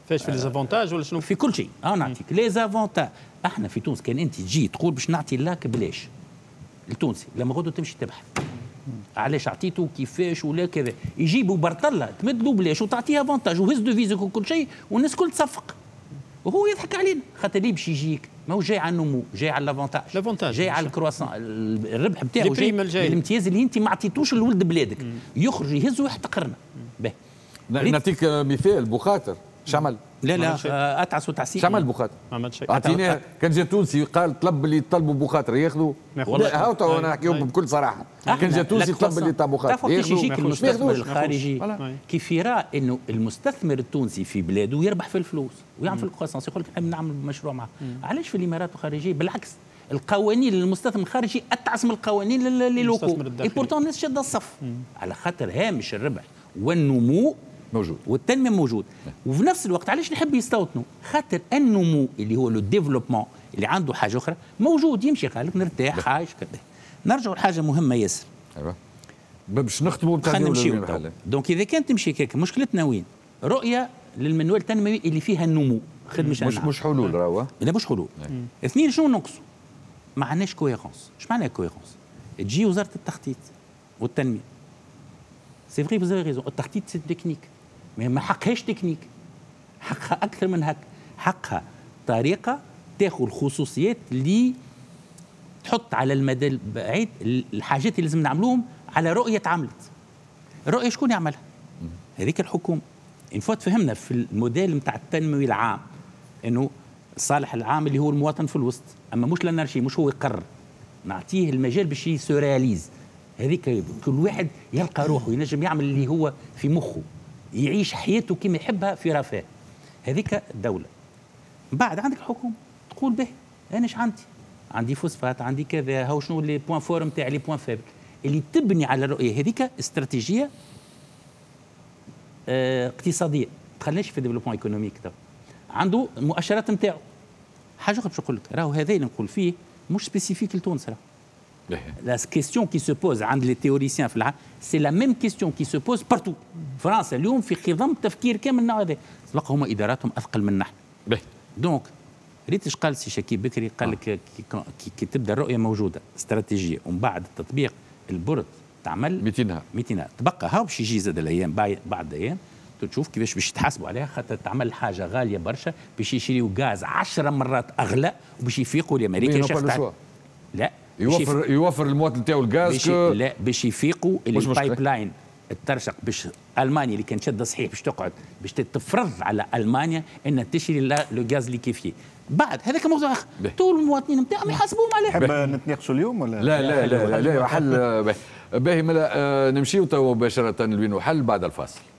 فاش في ليزافونتاج ولا شنو؟ في كل شيء نعطيك لي زافونتاج. احنا في تونس كان انت تجي تقول باش نعطي لاك بلاش التونسي لما غدو تمشي تبحث علاش عطيته كيفاش ولا كذا، يجيبوا برطله تمدلو بلاش وتعطيه افونتاج وهز ديفيزك وكل شيء والناس كل تصفق وهو يضحك علينا خاطر اللي باش يجيك ما هو جاي على النمو، جاي على لافونتاج، جاي على الكرواسون، الربح بتاعه جاي الامتياز اللي انت ما عطيتوش لولد بلادك، يخرج يهز ويحتقرنا. نعطيك مثال بخاطر شمل لا اتعس وتعسيك شمل بخاطر ما عملت شيء. اعطيناه كان جا تونسي قال طلب اللي يطلبوا بخاطر ياخذوا. هاو تو انا نحكيهم بكل صراحه، كان جا تونسي طلب اللي طلب بخاطر ياخذوا. يجيك المستثمر الخارجي كيف يرى انه المستثمر التونسي في بلاده يربح في الفلوس ويعمل في الكرواسونس، يقول لك نحب نعمل مشروع معه. علاش في الامارات الخارجيه بالعكس القوانين للمستثمر الخارجي اتعس من القوانين للوكو، اي بورتون الناس شاده الصف على خاطر هامش الربح والنمو موجود والتنميه موجود. وفي نفس الوقت علاش نحب يستوطنوا؟ خاطر النمو اللي هو لو ديفلوبمون اللي عنده حاجه اخرى موجود يمشي، قال لك نرتاح عايش كذا. نرجعوا لحاجه مهمه ياسر. ايوه باش نختموا خلينا نمشيو. دونك اذا كانت تمشي هيك مشكلتنا وين؟ رؤيه للمنوال التنموي اللي فيها النمو، مش حلول راهو. لا مش حلول. اثنين شنو نقصوا؟ ما عندناش كويرونس. ايش معناها كويرونس؟ تجي وزاره التخطيط والتنميه سي فري فوز ريزون، التخطيط سي تكنيك ما حقهاش تكنيك، حقها اكثر من هك، حقها طريقه تاخذ الخصوصيات اللي تحط على المدى البعيد الحاجات اللي لازم نعملوهم على رؤيه عملت. الرؤيه شكون يعملها؟ هذيك الحكومه. ان فوت فهمنا في الموديل نتاع التنموي العام انه الصالح العام اللي هو المواطن في الوسط، اما مش لانارشي، مش هو يقرر، نعطيه المجال باش يسورياليز. هذيك كل واحد يلقى روحه ينجم يعمل اللي هو في مخه، يعيش حياته كما يحبها في رفاه. هذيك الدوله. بعد عندك الحكومه تقول به انا ايش عندي فوسفات، عندي كذا، هاو شنو لي بوان فور نتاعي، لي بوان فابل اللي تبني على الرؤيه هذيك استراتيجيه اقتصاديه، ما تخليش في ديفلوبمون ايكونوميك. عنده المؤشرات نتاعو. حاجه اخرى باش نقول لك، راهو هذا اللي نقول فيه مش سبيسيفيك لتونس. La question qui se pose عند les théoriciens في العالم c'est la même question qui se pose partout. فرنسا اليوم في خضم تفكير كامل النوع هذا، تلقى هما اداراتهم اثقل من نحن. دونك ريت ايش قال سي شكيب بكري، قال لك كي تبدا الرؤيه موجوده استراتيجيه ومن بعد التطبيق البرد تعمل 200 نهار تبقى هاو باش يجي زاد الايام بعد ايام تشوف كيفاش باش يتحاسبوا عليها، خاطر تعمل حاجه غاليه برشا باش يشريوا غاز 10 مرات اغلى وباش يفيقوا لامريكا. لا يوفر المواطن نتاعو الغاز. لا باش يفيقوا البايب لاين الترشق، باش المانيا اللي كانت شاده صحيح باش تقعد باش تفرض على المانيا انها تشري لو غاز ليكيفي. بعد هذاك موضوع اخر، طول المواطنين نتاعهم يحاسبوهم عليه. حاب نتناقشوا اليوم ولا لا حل باهي. نمشيو تو مباشره لوين حل بعد الفاصل.